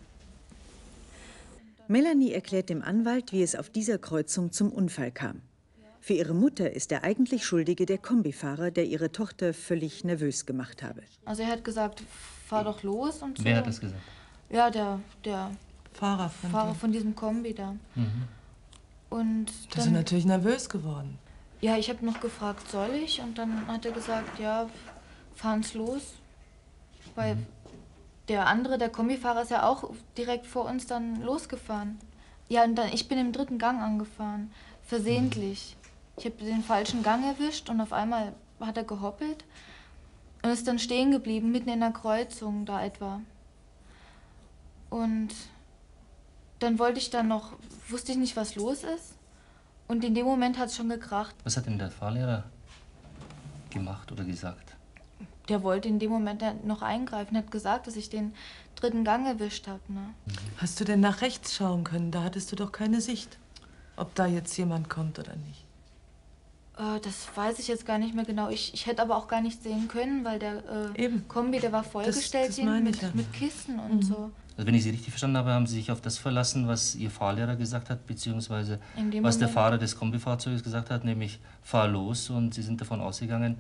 Melanie erklärt dem Anwalt, wie es auf dieser Kreuzung zum Unfall kam. Für ihre Mutter ist der eigentlich Schuldige der Kombifahrer, der ihre Tochter völlig nervös gemacht habe. Also er hat gesagt, fahr doch los und so. Wer hat das gesagt? Ja, der Fahrer von diesem Kombi da. Und Da ist er dann, natürlich nervös geworden. ja, ich habe noch gefragt, soll ich? Und dann hat er gesagt, ja, fahren's los. Weil der andere, der Kombifahrer, ist ja auch direkt vor uns dann losgefahren. Ja, und dann, ich bin im 3. Gang angefahren, versehentlich. Ich habe den falschen Gang erwischt und auf einmal hat er gehoppelt und ist dann stehen geblieben, mitten in der Kreuzung da etwa. Und dann wusste ich nicht, was los ist. Und in dem Moment hat es schon gekracht. Was hat denn der Fahrlehrer gemacht oder gesagt? Der wollte in dem Moment noch eingreifen, hat gesagt, dass ich den 3. Gang erwischt habe. Ne? Hast du denn nach rechts schauen können? Da hattest du doch keine Sicht, ob da jetzt jemand kommt oder nicht. Das weiß ich jetzt gar nicht mehr genau. Ich hätte aber auch gar nicht sehen können, weil der Kombi, der war vollgestellt das meine ich mit Kissen und so. Also wenn ich Sie richtig verstanden habe, haben Sie sich auf das verlassen, was Ihr Fahrlehrer gesagt hat, beziehungsweise In dem was der Moment- Fahrer des Kombifahrzeuges gesagt hat, nämlich fahr los, und Sie sind davon ausgegangen,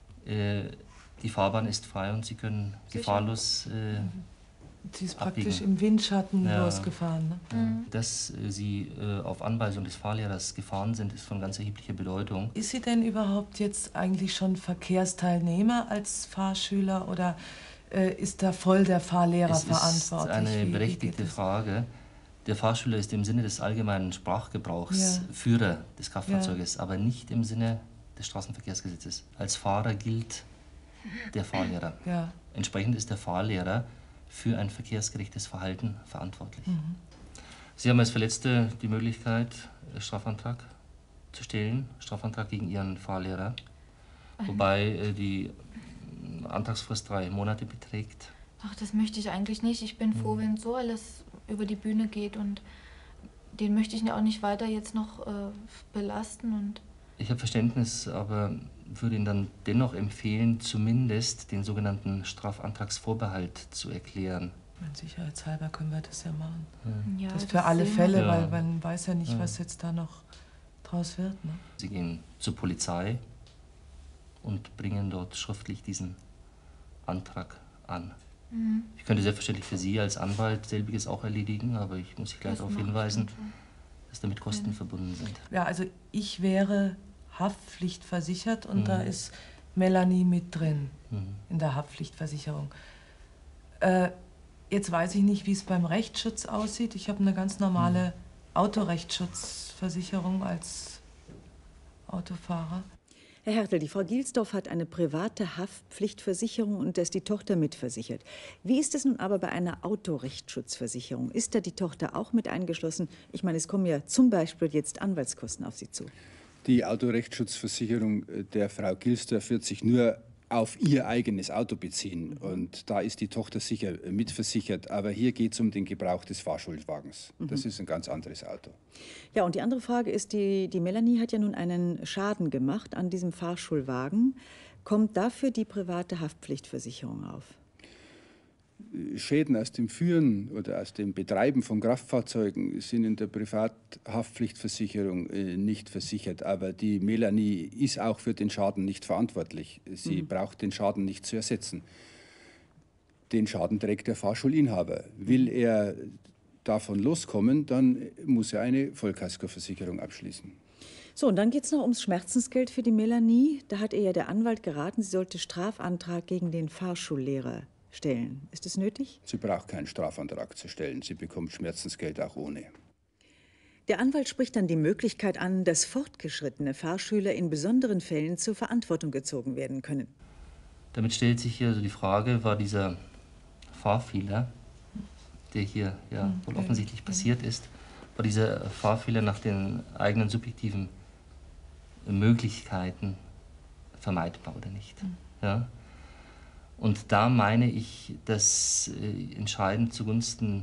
die Fahrbahn ist frei und Sie können Sicher. gefahrlos Sie ist abbiegen. praktisch im Windschatten Ja. losgefahren. Ne? Mhm. Dass Sie auf Anweisung des Fahrlehrers gefahren sind, ist von ganz erheblicher Bedeutung. Ist sie denn überhaupt jetzt eigentlich schon Verkehrsteilnehmer als Fahrschüler oder ist da voll der Fahrlehrer Es ist verantwortlich? eine Wie berechtigte geht es? Frage. Der Fahrschüler ist im Sinne des allgemeinen Sprachgebrauchs Ja. Führer des Kraftfahrzeuges, aber nicht im Sinne des Straßenverkehrsgesetzes. Als Fahrer gilt der Fahrlehrer. Ja. Entsprechend ist der Fahrlehrer für ein verkehrsgerechtes Verhalten verantwortlich. Mhm. Sie haben als Verletzte die Möglichkeit, Strafantrag zu stellen, Strafantrag gegen Ihren Fahrlehrer, wobei die Antragsfrist 3 Monate beträgt. Ach, das möchte ich eigentlich nicht. Ich bin froh, wenn so alles über die Bühne geht und den möchte ich auch nicht weiter jetzt noch belasten. Und Ich habe Verständnis, aber würde Ihnen dann dennoch empfehlen, zumindest den sogenannten Strafantragsvorbehalt zu erklären. Sicherheitshalber können wir das ja machen. Ja, das das für alle sehen Fälle, wir. weil Ja. man weiß ja nicht, Ja. was jetzt da noch draus wird. Ne? Sie gehen zur Polizei und bringen dort schriftlich diesen Antrag an. Mhm. Ich könnte selbstverständlich für Sie als Anwalt selbiges auch erledigen, aber ich muss Sie gleich Das darauf mache ich hinweisen, dann schon. dass damit Kosten verbunden sind. Ja, also ich wäre haftpflichtversichert und Mhm. da ist Melanie mit drin Mhm. in der Haftpflichtversicherung. Jetzt weiß ich nicht, wie es beim Rechtsschutz aussieht. Ich habe eine ganz normale Autorechtsschutzversicherung als Autofahrer. Herr Hertel, die Frau Gielsdorf hat eine private Haftpflichtversicherung und da ist die Tochter mitversichert. Wie ist es nun aber bei einer Autorechtsschutzversicherung? Ist da die Tochter auch mit eingeschlossen? Ich meine, es kommen ja zum Beispiel jetzt Anwaltskosten auf Sie zu. Die Autorechtsschutzversicherung der Frau Gielsdorf wird sich nur auf ihr eigenes Auto beziehen. Und da ist die Tochter sicher mitversichert. Aber hier geht es um den Gebrauch des Fahrschulwagens. Das ist ein ganz anderes Auto. Ja, und die andere Frage ist, die Melanie hat ja nun einen Schaden gemacht an diesem Fahrschulwagen. Kommt dafür die private Haftpflichtversicherung auf? Schäden aus dem Führen oder aus dem Betreiben von Kraftfahrzeugen sind in der Privathaftpflichtversicherung nicht versichert. Aber die Melanie ist auch für den Schaden nicht verantwortlich. Sie braucht den Schaden nicht zu ersetzen. Den Schaden trägt der Fahrschulinhaber. Will er davon loskommen, dann muss er eine Vollkaskoversicherung abschließen. So, und dann geht es noch ums Schmerzensgeld für die Melanie. Da hat ihr ja der Anwalt geraten, sie sollte Strafantrag gegen den Fahrschullehrer stellen. Ist es nötig? Sie braucht keinen Strafantrag zu stellen. Sie bekommt Schmerzensgeld auch ohne. Der Anwalt spricht dann die Möglichkeit an, dass fortgeschrittene Fahrschüler in besonderen Fällen zur Verantwortung gezogen werden können. Damit stellt sich hier also die Frage, war dieser Fahrfehler, der hier ja wohl offensichtlich passiert ist, war dieser Fahrfehler nach den eigenen subjektiven Möglichkeiten vermeidbar oder nicht? Ja? Und da meine ich, dass entscheidend zugunsten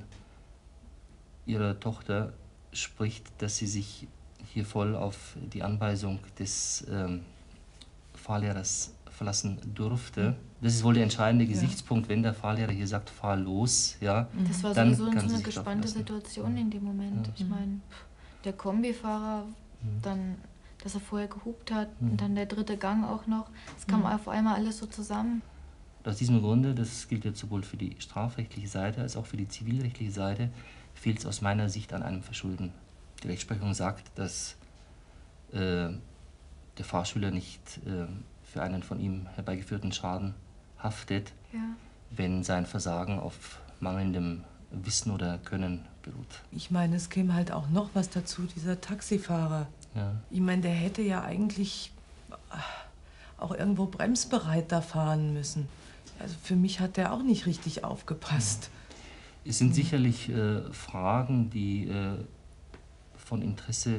ihrer Tochter spricht, dass sie sich hier voll auf die Anweisung des Fahrlehrers verlassen durfte. Das ist wohl der entscheidende Gesichtspunkt, wenn der Fahrlehrer hier sagt, fahr los, ja, das war dann sowieso kann so sie eine sich darauf gespannte verlassen. Situation in dem Moment. Ich meine, der Kombifahrer, dann, dass er vorher gehupt hat und dann der dritte Gang auch noch. Es kam auf einmal alles so zusammen. Aus diesem Grunde, das gilt jetzt sowohl für die strafrechtliche Seite als auch für die zivilrechtliche Seite, fehlt es aus meiner Sicht an einem Verschulden. Die Rechtsprechung sagt, dass der Fahrschüler nicht für einen von ihm herbeigeführten Schaden haftet, wenn sein Versagen auf mangelndem Wissen oder Können beruht. Ich meine, es käme halt auch noch was dazu, dieser Taxifahrer. Ja. Ich meine, der hätte ja eigentlich auch irgendwo bremsbereit da fahren müssen. Also für mich hat der auch nicht richtig aufgepasst. Es sind sicherlich Fragen, die von Interesse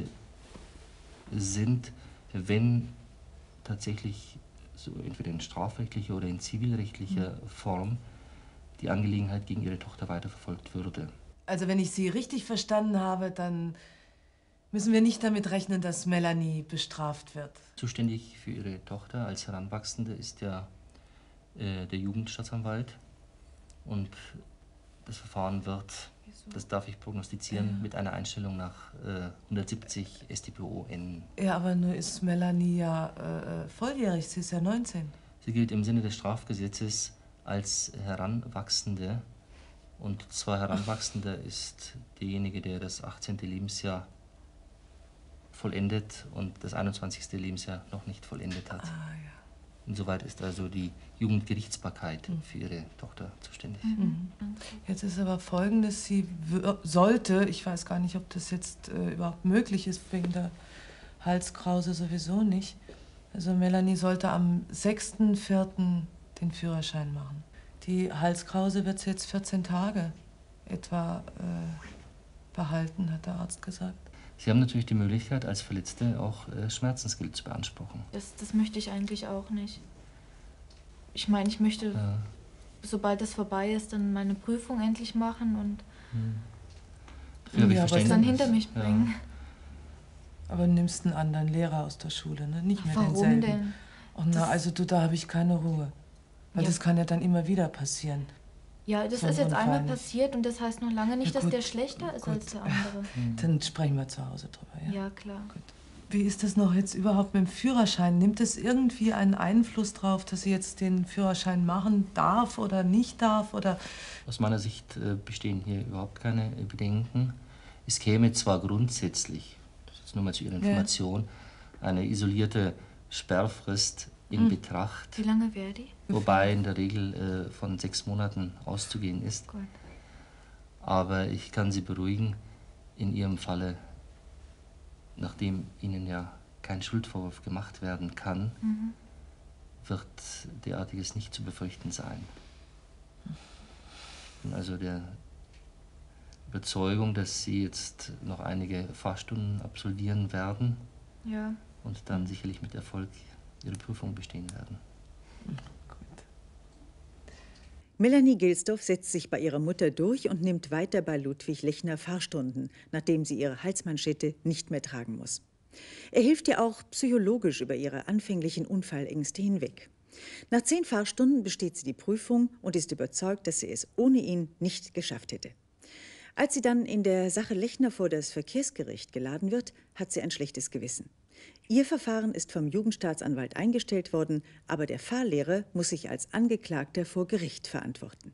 sind, wenn tatsächlich so entweder in strafrechtlicher oder in zivilrechtlicher Form die Angelegenheit gegen ihre Tochter weiterverfolgt würde. Also wenn ich Sie richtig verstanden habe, dann müssen wir nicht damit rechnen, dass Melanie bestraft wird. Zuständig für ihre Tochter als Heranwachsende ist ja der Jugendstaatsanwalt. Und das Verfahren wird, das darf ich prognostizieren, mit einer Einstellung nach 170 StPO enden. Ja, aber nur ist Melanie ja volljährig, sie ist ja 19. Sie gilt im Sinne des Strafgesetzes als Heranwachsende. Und zwar Heranwachsende ist derjenige, der das 18. Lebensjahr vollendet und das 21. Lebensjahr noch nicht vollendet hat. Insoweit ist also die Jugendgerichtsbarkeit für ihre Tochter zuständig. Jetzt ist aber Folgendes, sie sollte, ich weiß gar nicht, ob das jetzt überhaupt möglich ist, wegen der Halskrause sowieso nicht. Also Melanie sollte am 6.4. den Führerschein machen. Die Halskrause wird sie jetzt 14 Tage etwa behalten, hat der Arzt gesagt. Sie haben natürlich die Möglichkeit, als Verletzte auch Schmerzensgeld zu beanspruchen. Das möchte ich eigentlich auch nicht. Ich meine, ich möchte, sobald das vorbei ist, dann meine Prüfung endlich machen und aber es dann hinter mich bringen. Aber du nimmst einen anderen Lehrer aus der Schule, ne? Nicht mehr denselben. Warum denn? Oh, na, also da habe ich keine Ruhe. Weil das kann ja dann immer wieder passieren. Ja, das ist jetzt einmal passiert und das heißt noch lange nicht, dass der schlechter ist als der andere. Dann sprechen wir zu Hause drüber, ja? Ja, klar. Gut. Wie ist das noch jetzt überhaupt mit dem Führerschein? Nimmt es irgendwie einen Einfluss drauf, dass sie jetzt den Führerschein machen darf oder nicht darf? Oder? Aus meiner Sicht bestehen hier überhaupt keine Bedenken. Es käme zwar grundsätzlich, das ist nur mal zu Ihrer Information, eine isolierte Sperrfrist in Betracht. Wie lange wäre die? Wobei in der Regel von 6 Monaten auszugehen ist. Gut. Aber ich kann Sie beruhigen, in Ihrem Falle, nachdem Ihnen ja kein Schuldvorwurf gemacht werden kann, wird derartiges nicht zu befürchten sein. Ich bin also der Überzeugung, dass Sie jetzt noch einige Fahrstunden absolvieren werden und dann sicherlich mit Erfolg Ihre Prüfung bestehen werden. Melanie Gilsdorf setzt sich bei ihrer Mutter durch und nimmt weiter bei Ludwig Lechner Fahrstunden, nachdem sie ihre Halsmanschette nicht mehr tragen muss. Er hilft ihr auch psychologisch über ihre anfänglichen Unfallängste hinweg. Nach 10 Fahrstunden besteht sie die Prüfung und ist überzeugt, dass sie es ohne ihn nicht geschafft hätte. Als sie dann in der Sache Lechner vor das Verkehrsgericht geladen wird, hat sie ein schlechtes Gewissen. Ihr Verfahren ist vom Jugendstaatsanwalt eingestellt worden, aber der Fahrlehrer muss sich als Angeklagter vor Gericht verantworten.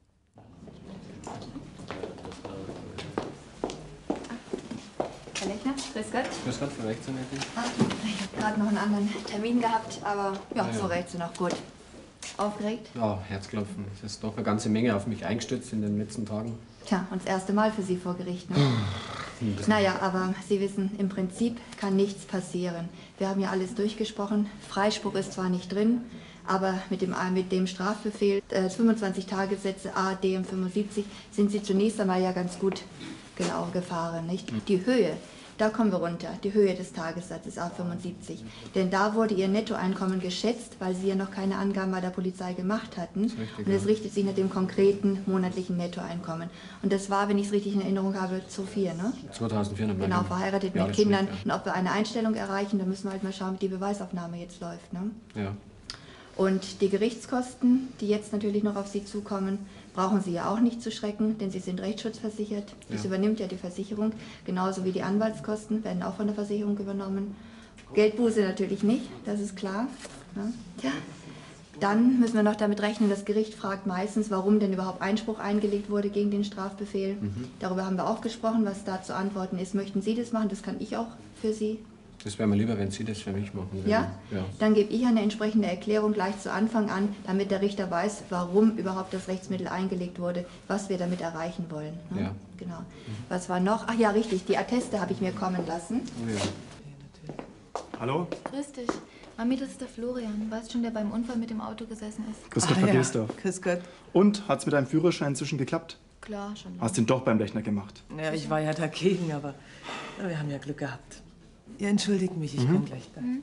Herr Lechner, grüß Gott. Grüß Gott, Frau Rechtsanwältin. Ich habe gerade noch einen anderen Termin gehabt, aber ja, so reicht's noch gut. Aufgeregt? Ja, Herzklopfen. Es ist doch eine ganze Menge auf mich eingestürzt in den letzten Tagen. Tja, und das erste Mal für Sie vor Gericht, ne? Naja, aber Sie wissen, im Prinzip kann nichts passieren. Wir haben ja alles durchgesprochen. Freispruch ist zwar nicht drin, aber mit dem Strafbefehl 25 Tagessätze A, D und 75 sind Sie zunächst einmal ja ganz gut genau gefahren, nicht? Die Höhe, da kommen wir runter, die Höhe des Tagessatzes A75. Denn da wurde Ihr Nettoeinkommen geschätzt, weil Sie ja noch keine Angaben bei der Polizei gemacht hatten. Und es richtet sich nach dem konkreten monatlichen Nettoeinkommen. Und das war, wenn ich es richtig in Erinnerung habe, zu 4, ne? 2400 Mal. Genau, verheiratet mit Kindern. Und ob wir eine Einstellung erreichen, da müssen wir halt mal schauen, wie die Beweisaufnahme jetzt läuft, ne? Ja. Und die Gerichtskosten, die jetzt natürlich noch auf Sie zukommen, brauchen Sie ja auch nicht zu schrecken, denn Sie sind rechtsschutzversichert. Das übernimmt ja die Versicherung. Genauso wie die Anwaltskosten werden auch von der Versicherung übernommen. Geldbuße natürlich nicht, das ist klar. Ne? Ja. Dann müssen wir noch damit rechnen, das Gericht fragt meistens, warum denn überhaupt Einspruch eingelegt wurde gegen den Strafbefehl. Darüber haben wir auch gesprochen, was da zu antworten ist. Möchten Sie das machen? Das kann ich auch für Sie. Das wäre mir lieber, wenn Sie das für mich machen würden. Ja? Dann gebe ich eine entsprechende Erklärung gleich zu Anfang an, damit der Richter weiß, warum überhaupt das Rechtsmittel eingelegt wurde, was wir damit erreichen wollen. Ne? Ja. Genau. Was war noch? Ach ja, richtig, die Atteste habe ich mir kommen lassen. Hallo? Grüß dich. Mami, das ist der Florian. Weißt schon, der beim Unfall mit dem Auto gesessen ist? Grüß Gott, Frau Gilsdorf. Grüß Gott. Und, hat's mit deinem Führerschein inzwischen geklappt? Klar, schon. Hast du ihn doch beim Lechner gemacht? Ja, ich war ja dagegen, aber wir haben ja Glück gehabt. Ihr entschuldigt mich, ich komme gleich da.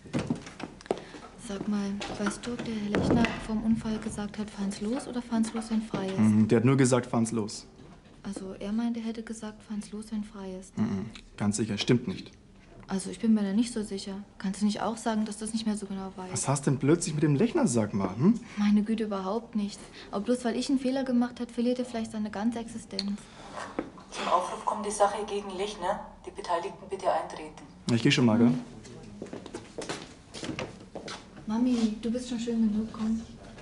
Sag mal, weißt du, ob der Herr Lechner vom Unfall gesagt hat, fahren's los oder fahren's los, wenn frei ist? Der hat nur gesagt, fahren's los. Also er meinte, er hätte gesagt, fahren's los, wenn frei ist. Ganz sicher, stimmt nicht. Also ich bin mir da nicht so sicher. Kannst du nicht auch sagen, dass du das nicht mehr so genau weißt? Was hast du denn plötzlich mit dem Lechner, sag mal? Hm? Meine Güte, überhaupt nicht. Aber bloß weil ich einen Fehler gemacht habe, verliert er vielleicht seine ganze Existenz. Zum Aufruf kommt die Sache gegen Lechner. Die Beteiligten bitte eintreten. Ich geh schon mal, gell? Mami, du bist schon schön genug, komm.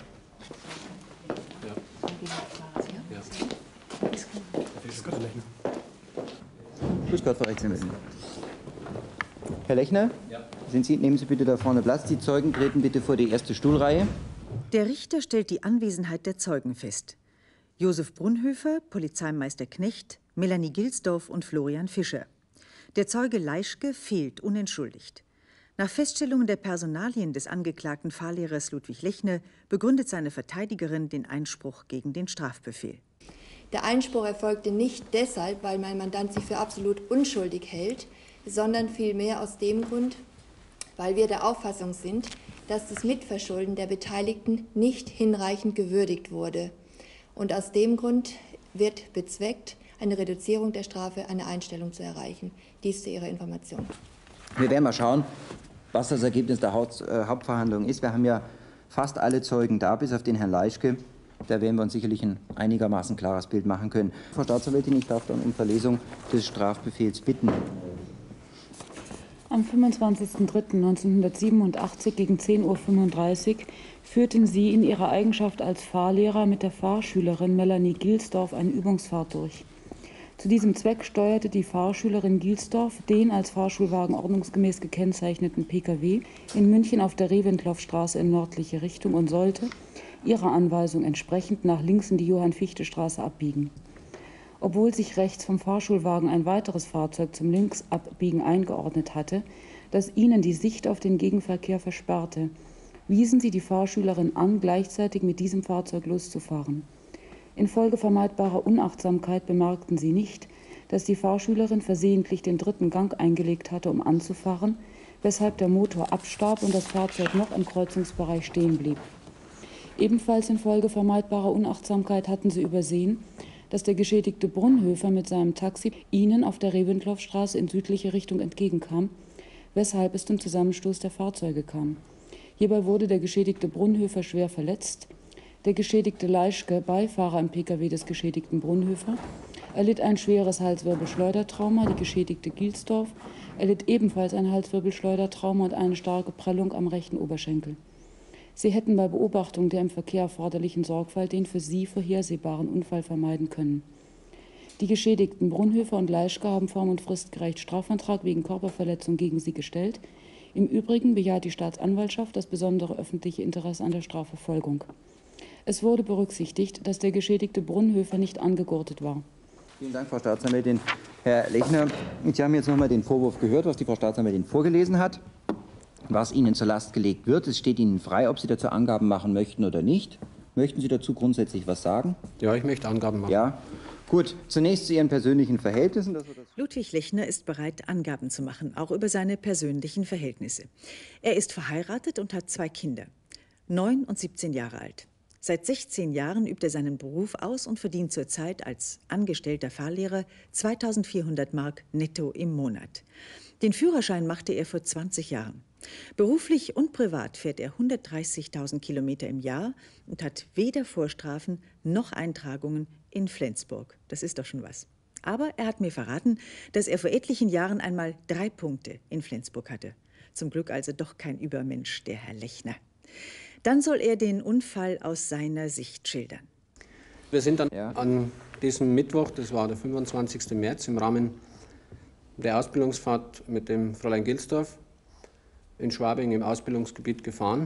Grüß Gott, Frau Rechtsanwältin. Herr Lechner, nehmen Sie bitte da vorne Platz. Die Zeugen treten bitte vor die erste Stuhlreihe. Der Richter stellt die Anwesenheit der Zeugen fest. Josef Brunhöfer, Polizeimeister Knecht, Melanie Gilsdorf und Florian Fischer. Der Zeuge Leischke fehlt unentschuldigt. Nach Feststellung der Personalien des angeklagten Fahrlehrers Ludwig Lechner begründet seine Verteidigerin den Einspruch gegen den Strafbefehl. Der Einspruch erfolgte nicht deshalb, weil mein Mandant sich für absolut unschuldig hält, sondern vielmehr aus dem Grund, weil wir der Auffassung sind, dass das Mitverschulden der Beteiligten nicht hinreichend gewürdigt wurde. Und aus dem Grund wird bezweckt, eine Reduzierung der Strafe, eine Einstellung zu erreichen. Dies zu Ihrer Information. Wir werden mal schauen, was das Ergebnis der Hauptverhandlung ist. Wir haben ja fast alle Zeugen da, bis auf den Herrn Leischke. Da werden wir uns sicherlich ein einigermaßen klares Bild machen können. Frau Staatsanwältin, ich darf dann um Verlesung des Strafbefehls bitten. Am 25.03.1987 gegen 10:35 Uhr führten Sie in Ihrer Eigenschaft als Fahrlehrer mit der Fahrschülerin Melanie Gilsdorf eine Übungsfahrt durch. Zu diesem Zweck steuerte die Fahrschülerin Gilsdorf den als Fahrschulwagen ordnungsgemäß gekennzeichneten Pkw in München auf der Reventlow-Straße in nördliche Richtung und sollte ihrer Anweisung entsprechend nach links in die Johann-Fichte-Straße abbiegen. Obwohl sich rechts vom Fahrschulwagen ein weiteres Fahrzeug zum Linksabbiegen eingeordnet hatte, das ihnen die Sicht auf den Gegenverkehr versperrte, wiesen sie die Fahrschülerin an, gleichzeitig mit diesem Fahrzeug loszufahren. Infolge vermeidbarer Unachtsamkeit bemerkten sie nicht, dass die Fahrschülerin versehentlich den dritten Gang eingelegt hatte, um anzufahren, weshalb der Motor abstarb und das Fahrzeug noch im Kreuzungsbereich stehen blieb. Ebenfalls infolge vermeidbarer Unachtsamkeit hatten sie übersehen, dass der geschädigte Brunhöfer mit seinem Taxi ihnen auf der Reventlow-Straße in südliche Richtung entgegenkam, weshalb es zum Zusammenstoß der Fahrzeuge kam. Hierbei wurde der geschädigte Brunhöfer schwer verletzt. Der geschädigte Leischke, Beifahrer im Pkw des geschädigten Brunhöfer, erlitt ein schweres Halswirbelschleudertrauma. Die geschädigte Gilsdorf erlitt ebenfalls ein Halswirbelschleudertrauma und eine starke Prellung am rechten Oberschenkel. Sie hätten bei Beobachtung der im Verkehr erforderlichen Sorgfalt den für sie vorhersehbaren Unfall vermeiden können. Die geschädigten Brunhöfer und Leischke haben form- und fristgerecht Strafantrag wegen Körperverletzung gegen sie gestellt. Im Übrigen bejaht die Staatsanwaltschaft das besondere öffentliche Interesse an der Strafverfolgung. Es wurde berücksichtigt, dass der geschädigte Brunhöfer nicht angegurtet war. Vielen Dank, Frau Staatsanwältin. Herr Lechner, Sie haben jetzt noch mal den Vorwurf gehört, was die Frau Staatsanwältin vorgelesen hat, was Ihnen zur Last gelegt wird. Es steht Ihnen frei, ob Sie dazu Angaben machen möchten oder nicht. Möchten Sie dazu grundsätzlich was sagen? Ja, ich möchte Angaben machen. Ja. Gut, zunächst zu Ihren persönlichen Verhältnissen. Ludwig Lechner ist bereit, Angaben zu machen, auch über seine persönlichen Verhältnisse. Er ist verheiratet und hat 2 Kinder, 9 und 17 Jahre alt. Seit 16 Jahren übt er seinen Beruf aus und verdient zurzeit als angestellter Fahrlehrer 2.400 Mark netto im Monat. Den Führerschein machte er vor 20 Jahren. Beruflich und privat fährt er 130.000 Kilometer im Jahr und hat weder Vorstrafen noch Eintragungen in Flensburg. Das ist doch schon was. Aber er hat mir verraten, dass er vor etlichen Jahren einmal 3 Punkte in Flensburg hatte. Zum Glück also doch kein Übermensch, der Herr Lechner. Dann soll er den Unfall aus seiner Sicht schildern. Wir sind dann an diesem Mittwoch, das war der 25. März, im Rahmen der Ausbildungsfahrt mit dem Fräulein Gilsdorf in Schwabing im Ausbildungsgebiet gefahren.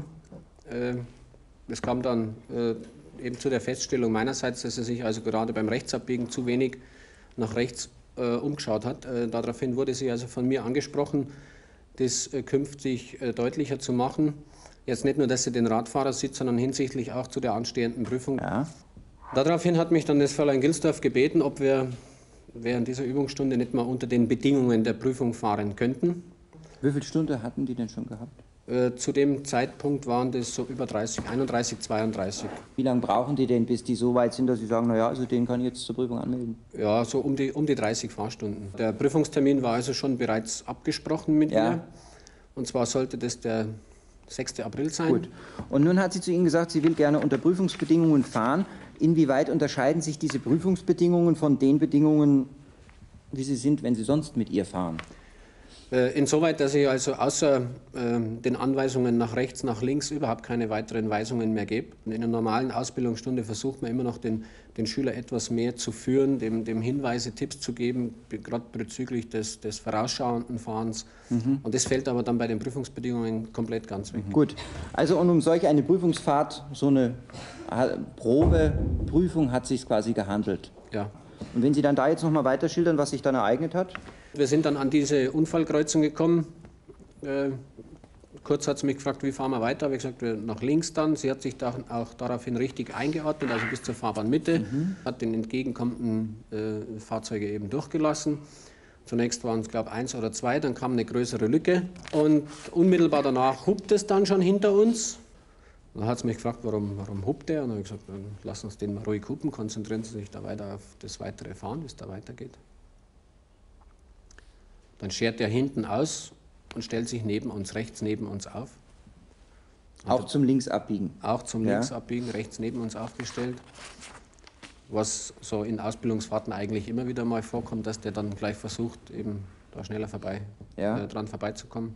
Es kam dann eben zu der Feststellung meinerseits, dass er sich also gerade beim Rechtsabbiegen zu wenig nach rechts umgeschaut hat. Daraufhin wurde sie also von mir angesprochen, das künftig deutlicher zu machen. Jetzt nicht nur, dass sie den Radfahrer sieht, sondern hinsichtlich auch zu der anstehenden Prüfung. Ja. Daraufhin hat mich dann das Fräulein Gilsdorf gebeten, ob wir während dieser Übungsstunde nicht mal unter den Bedingungen der Prüfung fahren könnten. Wie viele Stunden hatten die denn schon gehabt? Zu dem Zeitpunkt waren das so über 30, 31, 32. Wie lange brauchen die denn, bis die so weit sind, dass sie sagen, naja, also den kann ich jetzt zur Prüfung anmelden? Ja, so um die 30 Fahrstunden. Der Prüfungstermin war also schon bereits abgesprochen mit ihr. Und zwar sollte das der 6. April sein. Gut. Und nun hat sie zu Ihnen gesagt, sie will gerne unter Prüfungsbedingungen fahren. Inwieweit unterscheiden sich diese Prüfungsbedingungen von den Bedingungen, wie sie sind, wenn Sie sonst mit ihr fahren? Insoweit, dass ich also außer den Anweisungen nach rechts, nach links überhaupt keine weiteren Weisungen mehr gebe. In einer normalen Ausbildungsstunde versucht man immer noch den Schüler etwas mehr zu führen, dem Hinweise, Tipps zu geben, gerade bezüglich des vorausschauenden Fahrens. Und das fällt aber dann bei den Prüfungsbedingungen komplett ganz weg. Gut, also und um solch eine Prüfungsfahrt, so eine Probeprüfung hat sich quasi gehandelt. Ja. Und wenn Sie dann da jetzt noch mal weiter schildern, was sich dann ereignet hat? Wir sind dann an diese Unfallkreuzung gekommen. Kurz hat sie mich gefragt, wie fahren wir weiter? Habe ich gesagt, nach links dann. Sie hat sich auch daraufhin richtig eingeordnet, also bis zur Fahrbahnmitte. Hat den entgegenkommenden Fahrzeuge eben durchgelassen. Zunächst waren es, glaube ich, 1 oder 2, dann kam eine größere Lücke. Und unmittelbar danach hupt es dann schon hinter uns. Und dann hat sie mich gefragt, warum hupt der? Und dann habe ich gesagt, lass uns den mal ruhig hupen, konzentrieren Sie sich da weiter auf das weitere Fahren, wie es da weitergeht. Dann schert er hinten aus und stellt sich neben uns, rechts neben uns auf. Auch zum Linksabbiegen? Auch zum Linksabbiegen, rechts neben uns aufgestellt. Was so in Ausbildungsfahrten eigentlich immer wieder mal vorkommt, dass der dann gleich versucht, eben da schneller dran vorbeizukommen.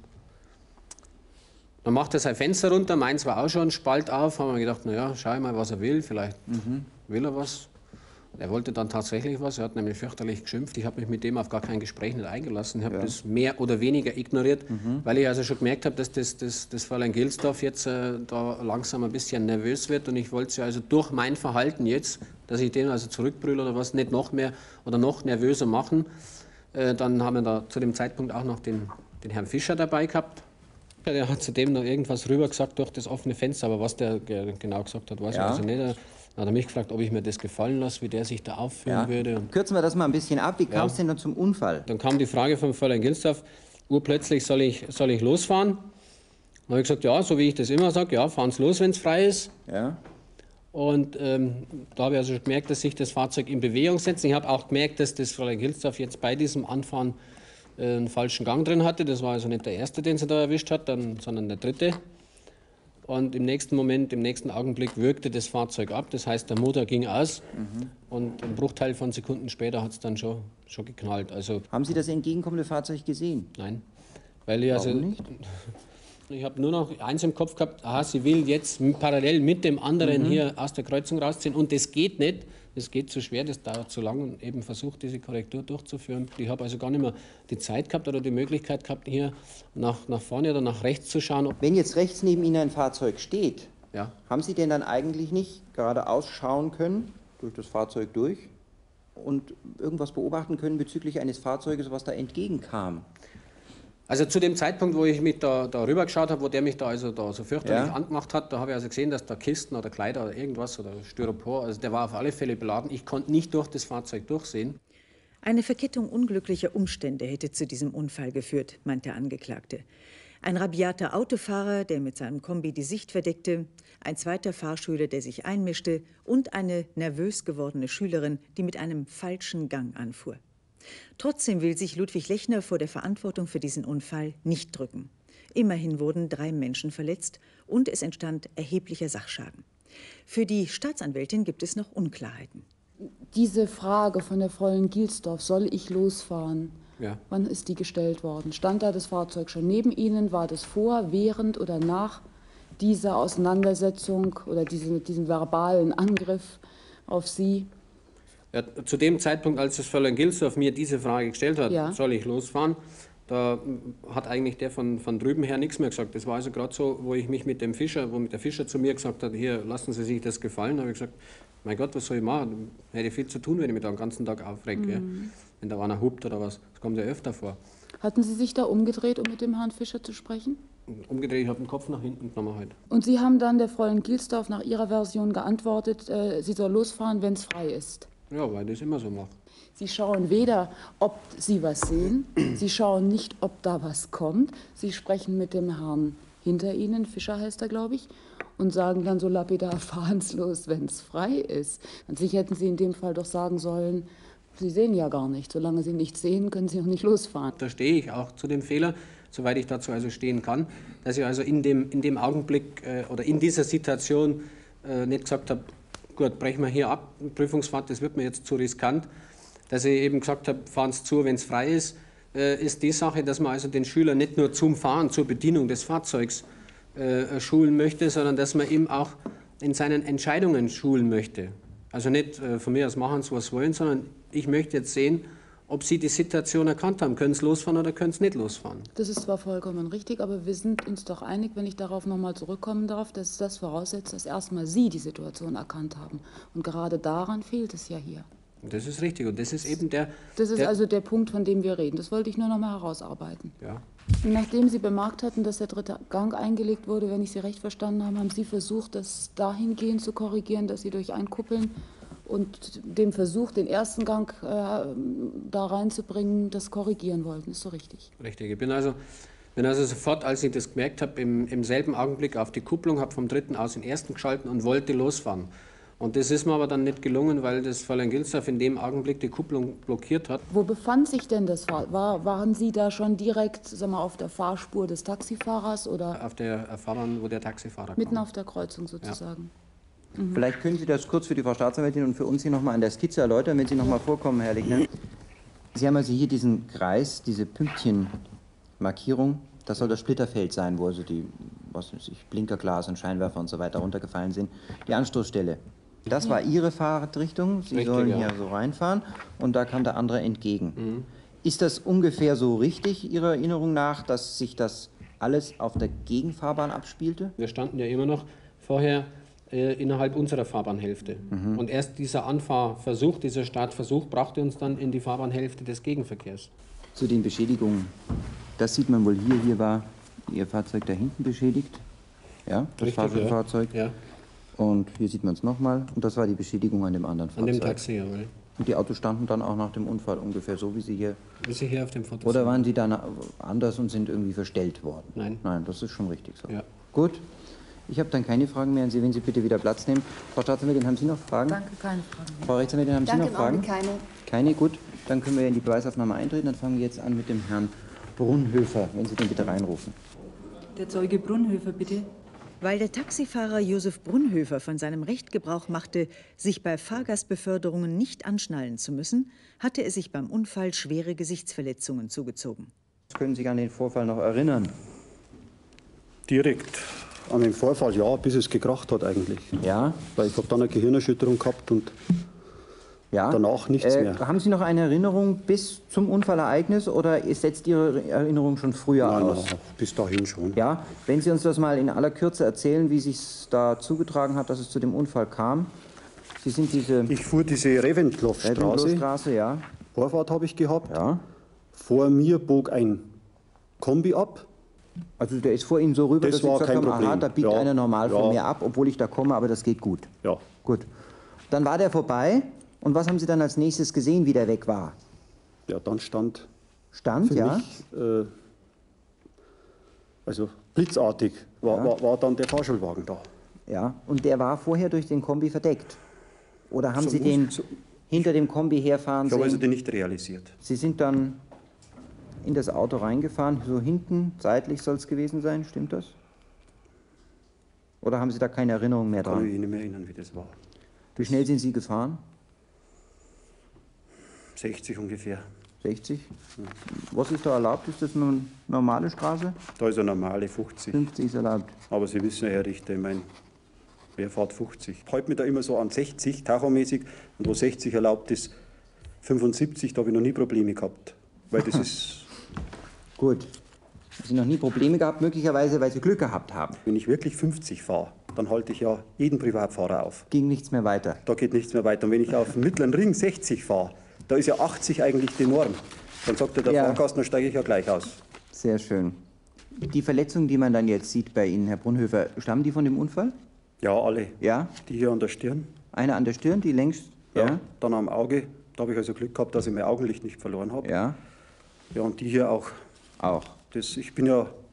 Dann macht er sein Fenster runter, meins war auch schon Spalt auf, haben wir gedacht, naja, schau mal, was er will, vielleicht will er was. Er wollte dann tatsächlich was, er hat nämlich fürchterlich geschimpft. Ich habe mich mit dem auf gar kein Gespräch nicht eingelassen. Ich habe das mehr oder weniger ignoriert, weil ich also schon gemerkt habe, dass das Fräulein Gilsdorf jetzt da langsam ein bisschen nervös wird. Und ich wollte sie also durch mein Verhalten jetzt, dass ich den also zurückbrülle oder was, nicht noch mehr oder noch nervöser machen. Dann haben wir da zu dem Zeitpunkt auch noch den Herrn Fischer dabei gehabt. Der hat zudem noch irgendwas rüber gesagt durch das offene Fenster, aber was der genau gesagt hat, weiß ich also nicht. Dann hat er mich gefragt, ob ich mir das gefallen lasse, wie der sich da aufführen würde. Und kürzen wir das mal ein bisschen ab. Wie kam es denn dann zum Unfall? Dann kam die Frage von Fräulein Gilsdorf, urplötzlich soll ich losfahren? Dann habe ich gesagt, ja, so wie ich das immer sage, ja, fahren Sie los, wenn es frei ist. Ja. Und da habe ich also schon gemerkt, dass sich das Fahrzeug in Bewegung setzt. Ich habe auch gemerkt, dass das Fräulein Gilsdorf jetzt bei diesem Anfahren einen falschen Gang drin hatte. Das war also nicht der erste, den sie da erwischt hat, sondern der dritte. Und im nächsten Moment, im nächsten Augenblick wirkte das Fahrzeug ab. Das heißt, der Motor ging aus und ein Bruchteil von Sekunden später hat es dann schon geknallt. Also, haben Sie das entgegenkommende Fahrzeug gesehen? Nein. Weil ich Warum nicht? Ich habe nur noch eins im Kopf gehabt, aha, sie will jetzt parallel mit dem anderen hier aus der Kreuzung rausziehen und das geht nicht. Das geht zu schwer, das dauert zu lang und eben versucht, diese Korrektur durchzuführen. Ich habe also gar nicht mehr die Zeit gehabt oder die Möglichkeit gehabt, hier nach vorne oder nach rechts zu schauen. Wenn jetzt rechts neben Ihnen ein Fahrzeug steht, haben Sie denn dann eigentlich nicht geradeaus schauen können, durch das Fahrzeug durch, und irgendwas beobachten können bezüglich eines Fahrzeuges, was da entgegenkam? Also zu dem Zeitpunkt, wo ich mich da rüber geschaut habe, wo der mich da also so fürchterlich angemacht hat, da habe ich also gesehen, dass da Kisten oder Kleider oder irgendwas oder Styropor, also der war auf alle Fälle beladen. Ich konnte nicht durch das Fahrzeug durchsehen. Eine Verkettung unglücklicher Umstände hätte zu diesem Unfall geführt, meint der Angeklagte. Ein rabiater Autofahrer, der mit seinem Kombi die Sicht verdeckte, ein zweiter Fahrschüler, der sich einmischte und eine nervös gewordene Schülerin, die mit einem falschen Gang anfuhr. Trotzdem will sich Ludwig Lechner vor der Verantwortung für diesen Unfall nicht drücken. Immerhin wurden 3 Menschen verletzt und es entstand erheblicher Sachschaden. Für die Staatsanwältin gibt es noch Unklarheiten. Diese Frage von der Fräulein Gilsdorf, soll ich losfahren? Ja. Wann ist die gestellt worden? Stand da das Fahrzeug schon neben Ihnen? War das vor, während oder nach dieser Auseinandersetzung oder diesem verbalen Angriff auf Sie? Ja, zu dem Zeitpunkt, als das Fräulein Gilsdorf mir diese Frage gestellt hat, soll ich losfahren, da hat eigentlich der von drüben her nichts mehr gesagt. Das war also gerade so, wo ich mich mit dem Fischer, wo der Fischer zu mir gesagt hat, hier, lassen Sie sich das gefallen, habe ich gesagt, mein Gott, was soll ich machen? Ich hätte viel zu tun, wenn ich mich da den ganzen Tag aufrege, wenn da einer hupt oder was. Das kommt ja öfter vor. Hatten Sie sich da umgedreht, um mit dem Herrn Fischer zu sprechen? Umgedreht, ich habe den Kopf nach hinten genommen heute. Und Sie haben dann der Fräulein Gilsdorf nach Ihrer Version geantwortet, sie soll losfahren, wenn es frei ist? Ja, weil ich das immer so mache. Sie schauen weder, ob Sie was sehen, Sie schauen nicht, ob da was kommt. Sie sprechen mit dem Herrn hinter ihnen, Fischer heißt er, glaube ich, und sagen dann so lapidar, fahren's los, wenn es frei ist. An sich hätten Sie in dem Fall doch sagen sollen, Sie sehen ja gar nicht. Solange Sie nichts sehen, können Sie auch nicht losfahren. Da stehe ich auch zu dem Fehler, soweit ich dazu also stehen kann, dass ich also in dem Augenblick oder in dieser Situation nicht gesagt habe, gut, brechen wir hier ab, Prüfungsfahrt, das wird mir jetzt zu riskant. Dass ich eben gesagt habe, fahren Sie zu, wenn es frei ist die Sache, dass man also den Schüler nicht nur zum Fahren, zur Bedienung des Fahrzeugs schulen möchte, sondern dass man ihm auch in seinen Entscheidungen schulen möchte. Also nicht von mir aus machen Sie, was wollen, sondern ich möchte jetzt sehen, ob Sie die Situation erkannt haben. Können Sie losfahren oder können Sie nicht losfahren? Das ist zwar vollkommen richtig, aber wir sind uns doch einig, wenn ich darauf nochmal zurückkommen darf, dass das voraussetzt, dass erstmal Sie die Situation erkannt haben. Und gerade daran fehlt es ja hier. Das ist richtig und das ist eben Das ist also der Punkt, von dem wir reden. Das wollte ich nur noch mal herausarbeiten. Ja. Nachdem Sie bemerkt hatten, dass der dritte Gang eingelegt wurde, wenn ich Sie recht verstanden habe, haben Sie versucht, das dahingehend zu korrigieren, dass Sie durch Einkuppeln und dem Versuch, den ersten Gang da reinzubringen, das korrigieren wollten. Ist so richtig? Richtig. Ich bin also sofort, als ich das gemerkt habe, im selben Augenblick auf die Kupplung, habe vom dritten aus den ersten geschalten und wollte losfahren. Und das ist mir aber dann nicht gelungen, weil das Fräulein Gilsdorf in dem Augenblick die Kupplung blockiert hat. Wo befand sich denn das Fahrrad? Waren Sie da schon direkt, sagen wir, auf der Fahrspur des Taxifahrers oder? Auf der Fahrbahn, wo der Taxifahrer mitten kam. auf der Kreuzung sozusagen. Ja. Mhm. Vielleicht können Sie das kurz für die Frau Staatsanwältin und für uns hier nochmal an der Skizze erläutern, wenn Sie nochmal vorkommen, Herr Legner. Sie haben also hier diesen Kreis, diese Pünktchenmarkierung. Das soll das Splitterfeld sein, wo also die, was weiß ich, Blinkerglas und Scheinwerfer und so weiter runtergefallen sind. Die Anstoßstelle. Das war Ihre Fahrtrichtung. Sie sollen hier so reinfahren und da kam der andere entgegen. Mhm. Ist das ungefähr so richtig, Ihrer Erinnerung nach, dass sich das alles auf der Gegenfahrbahn abspielte? Wir standen ja immer noch vorher innerhalb unserer Fahrbahnhälfte. Mhm. Und erst dieser Anfahrversuch, dieser Startversuch brachte uns dann in die Fahrbahnhälfte des Gegenverkehrs. Zu den Beschädigungen. Das sieht man wohl hier. Hier war Ihr Fahrzeug da hinten beschädigt. Ja, das Fahrzeug. Ja. Und hier sieht man es nochmal. Und das war die Beschädigung an dem anderen Fahrzeug. An dem Taxi, jawohl. Und die Autos standen dann auch nach dem Unfall ungefähr so, wie Sie hier... Wie Sie hier auf dem Foto Oder sehen. waren Sie dann anders und sind irgendwie verstellt worden? Nein. Nein, das ist schon richtig so. Ja. Gut. Ich habe dann keine Fragen mehr an Sie, wenn Sie bitte wieder Platz nehmen. Frau Staatsanwältin, haben Sie noch Fragen? Danke, keine Fragen. Frau Rechtsanwältin, haben Sie noch Fragen? Keine. Keine, gut. Dann können wir in die Beweisaufnahme eintreten. Dann fangen wir jetzt an mit dem Herrn Brunhöfer, wenn Sie den bitte reinrufen. Der Zeuge Brunhöfer, bitte. Weil der Taxifahrer Josef Brunhöfer von seinem Recht Gebrauch machte, sich bei Fahrgastbeförderungen nicht anschnallen zu müssen, hatte er sich beim Unfall schwere Gesichtsverletzungen zugezogen. Können Sie sich an den Vorfall noch erinnern? Direkt an den Vorfall, ja, bis es gekracht hat eigentlich. Ja? Weil ich habe dann eine Gehirnerschütterung gehabt und danach nichts mehr. Haben Sie noch eine Erinnerung bis zum Unfallereignis oder setzt Ihre Erinnerung schon früher aus? Nein, bis dahin schon. Ja, wenn Sie uns das mal in aller Kürze erzählen, wie sich da zugetragen hat, dass es zu dem Unfall kam. Sie sind diese... Ich fuhr diese Reventlow-Straße. Ja. Vorfahrt habe ich gehabt. Ja. Vor mir bog ein Kombi ab. Also der ist vor Ihnen so rüber, Das dass Sie war gesagt kein haben, Problem. aha, da biegt Ja, einer normal ja. von mir ab, obwohl ich da komme, aber das geht gut. Ja. Gut. Dann war der vorbei. Und was haben Sie dann als nächstes gesehen, wie der weg war? Ja, dann stand für ja? Mich, also blitzartig war dann der Fahrschulwagen da. Ja, und der war vorher durch den Kombi verdeckt? Oder haben So Sie den hinter dem Kombi herfahren Ich habe also sehen? den nicht realisiert. Sie sind dann in das Auto reingefahren, so hinten, seitlich soll es gewesen sein, stimmt das? Oder haben Sie da keine Erinnerung mehr Kann dran? mich nicht mehr erinnern, wie das war. Wie schnell sind Sie gefahren? 60 ungefähr. 60? Was ist da erlaubt? Ist das eine normale Straße? Da ist eine normale 50. 50 ist erlaubt. Aber Sie wissen ja, Herr Richter, ich meine, wer fährt 50? Ich halte mich da immer so an 60, tachomäßig, und wo 60 erlaubt ist, 75, da habe ich noch nie Probleme gehabt. Weil das ist... Gut. Sie noch nie Probleme gehabt, möglicherweise, weil Sie Glück gehabt haben. Wenn ich wirklich 50 fahre, dann halte ich ja jeden Privatfahrer auf. Ging nichts mehr weiter. Da geht nichts mehr weiter. Und wenn ich auf dem mittleren Ring 60 fahre, da ist ja 80 eigentlich die Norm. Dann sagt der Fahrgast, dann steige ich ja gleich aus. Sehr schön. Die Verletzungen, die man dann jetzt sieht bei Ihnen, Herr Brunhöfer, stammen die von dem Unfall? Ja, alle. Ja? Die hier an der Stirn. Eine an der Stirn, die längst? Ja. Dann am Auge. Da habe ich also Glück gehabt, dass ich mein Augenlicht nicht verloren habe. Ja. Ja, und die hier auch. Auch. Ich bin ja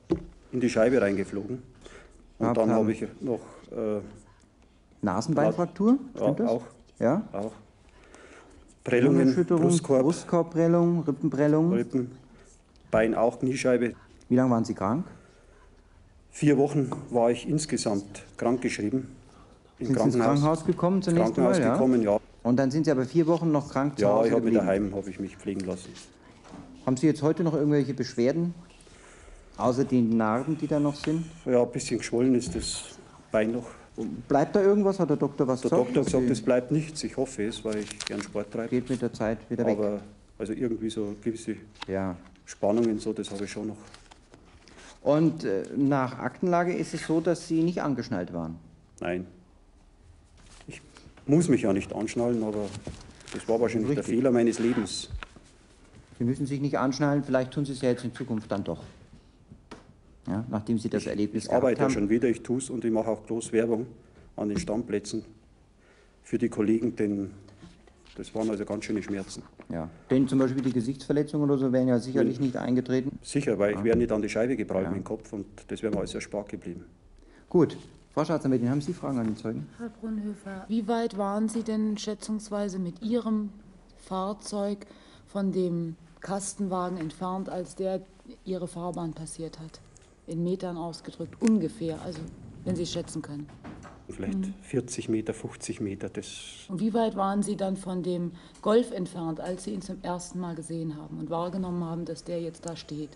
in die Scheibe reingeflogen. Und dann habe ich noch... Nasenbeinfraktur? Stimmt das? Auch. Ja? Auch. Prellungen, Brustkorbprellung, Rippenprellung. Rippen, Bein auch, Kniescheibe. Wie lange waren Sie krank? 4 Wochen war ich insgesamt krankgeschrieben. Sind Sie ins Krankenhaus gekommen zunächst Krankenhaus mal? Ja? gekommen, ja. Und dann sind Sie aber 4 Wochen noch krank zu Ja, Hause ich habe mich geblieben? daheim mich pflegen lassen. Haben Sie jetzt heute noch irgendwelche Beschwerden? Außer den Narben, die da noch sind? Ja, ein bisschen geschwollen ist das Bein noch. Bleibt da irgendwas? Hat der Doktor was gesagt? Der Doktor hat gesagt, es bleibt nichts. Ich hoffe es, weil ich gern Sport treibe. Geht mit der Zeit wieder weg. Aber also irgendwie so gewisse Spannungen, so, das habe ich schon noch. Und nach Aktenlage ist es so, dass Sie nicht angeschnallt waren? Nein. Ich muss mich ja nicht anschnallen, aber das war wahrscheinlich der Fehler meines Lebens. Sie müssen sich nicht anschnallen, vielleicht tun Sie es ja jetzt in Zukunft dann doch. Ja, nachdem Sie das Erlebnis gehabt haben. Ich arbeite ja schon wieder, ich tue es und ich mache auch groß Werbung an den Standplätzen für die Kollegen, denn das waren also ganz schöne Schmerzen. Ja. Denn zum Beispiel die Gesichtsverletzungen oder so wären ja sicherlich nicht eingetreten. Sicher, weil ich wäre nicht an die Scheibe geprallt mit dem Kopf und das wäre mir alles erspart geblieben. Gut. Frau Staatsanwältin, haben Sie Fragen an den Zeugen? Herr Brunhöfer, wie weit waren Sie denn schätzungsweise mit Ihrem Fahrzeug von dem Kastenwagen entfernt, als der Ihre Fahrbahn passiert hat? In Metern ausgedrückt, ungefähr, also wenn Sie es schätzen können. Vielleicht 40 Meter, 50 Meter. Und wie weit waren Sie dann von dem Golf entfernt, als Sie ihn zum ersten Mal gesehen haben und wahrgenommen haben, dass der jetzt da steht?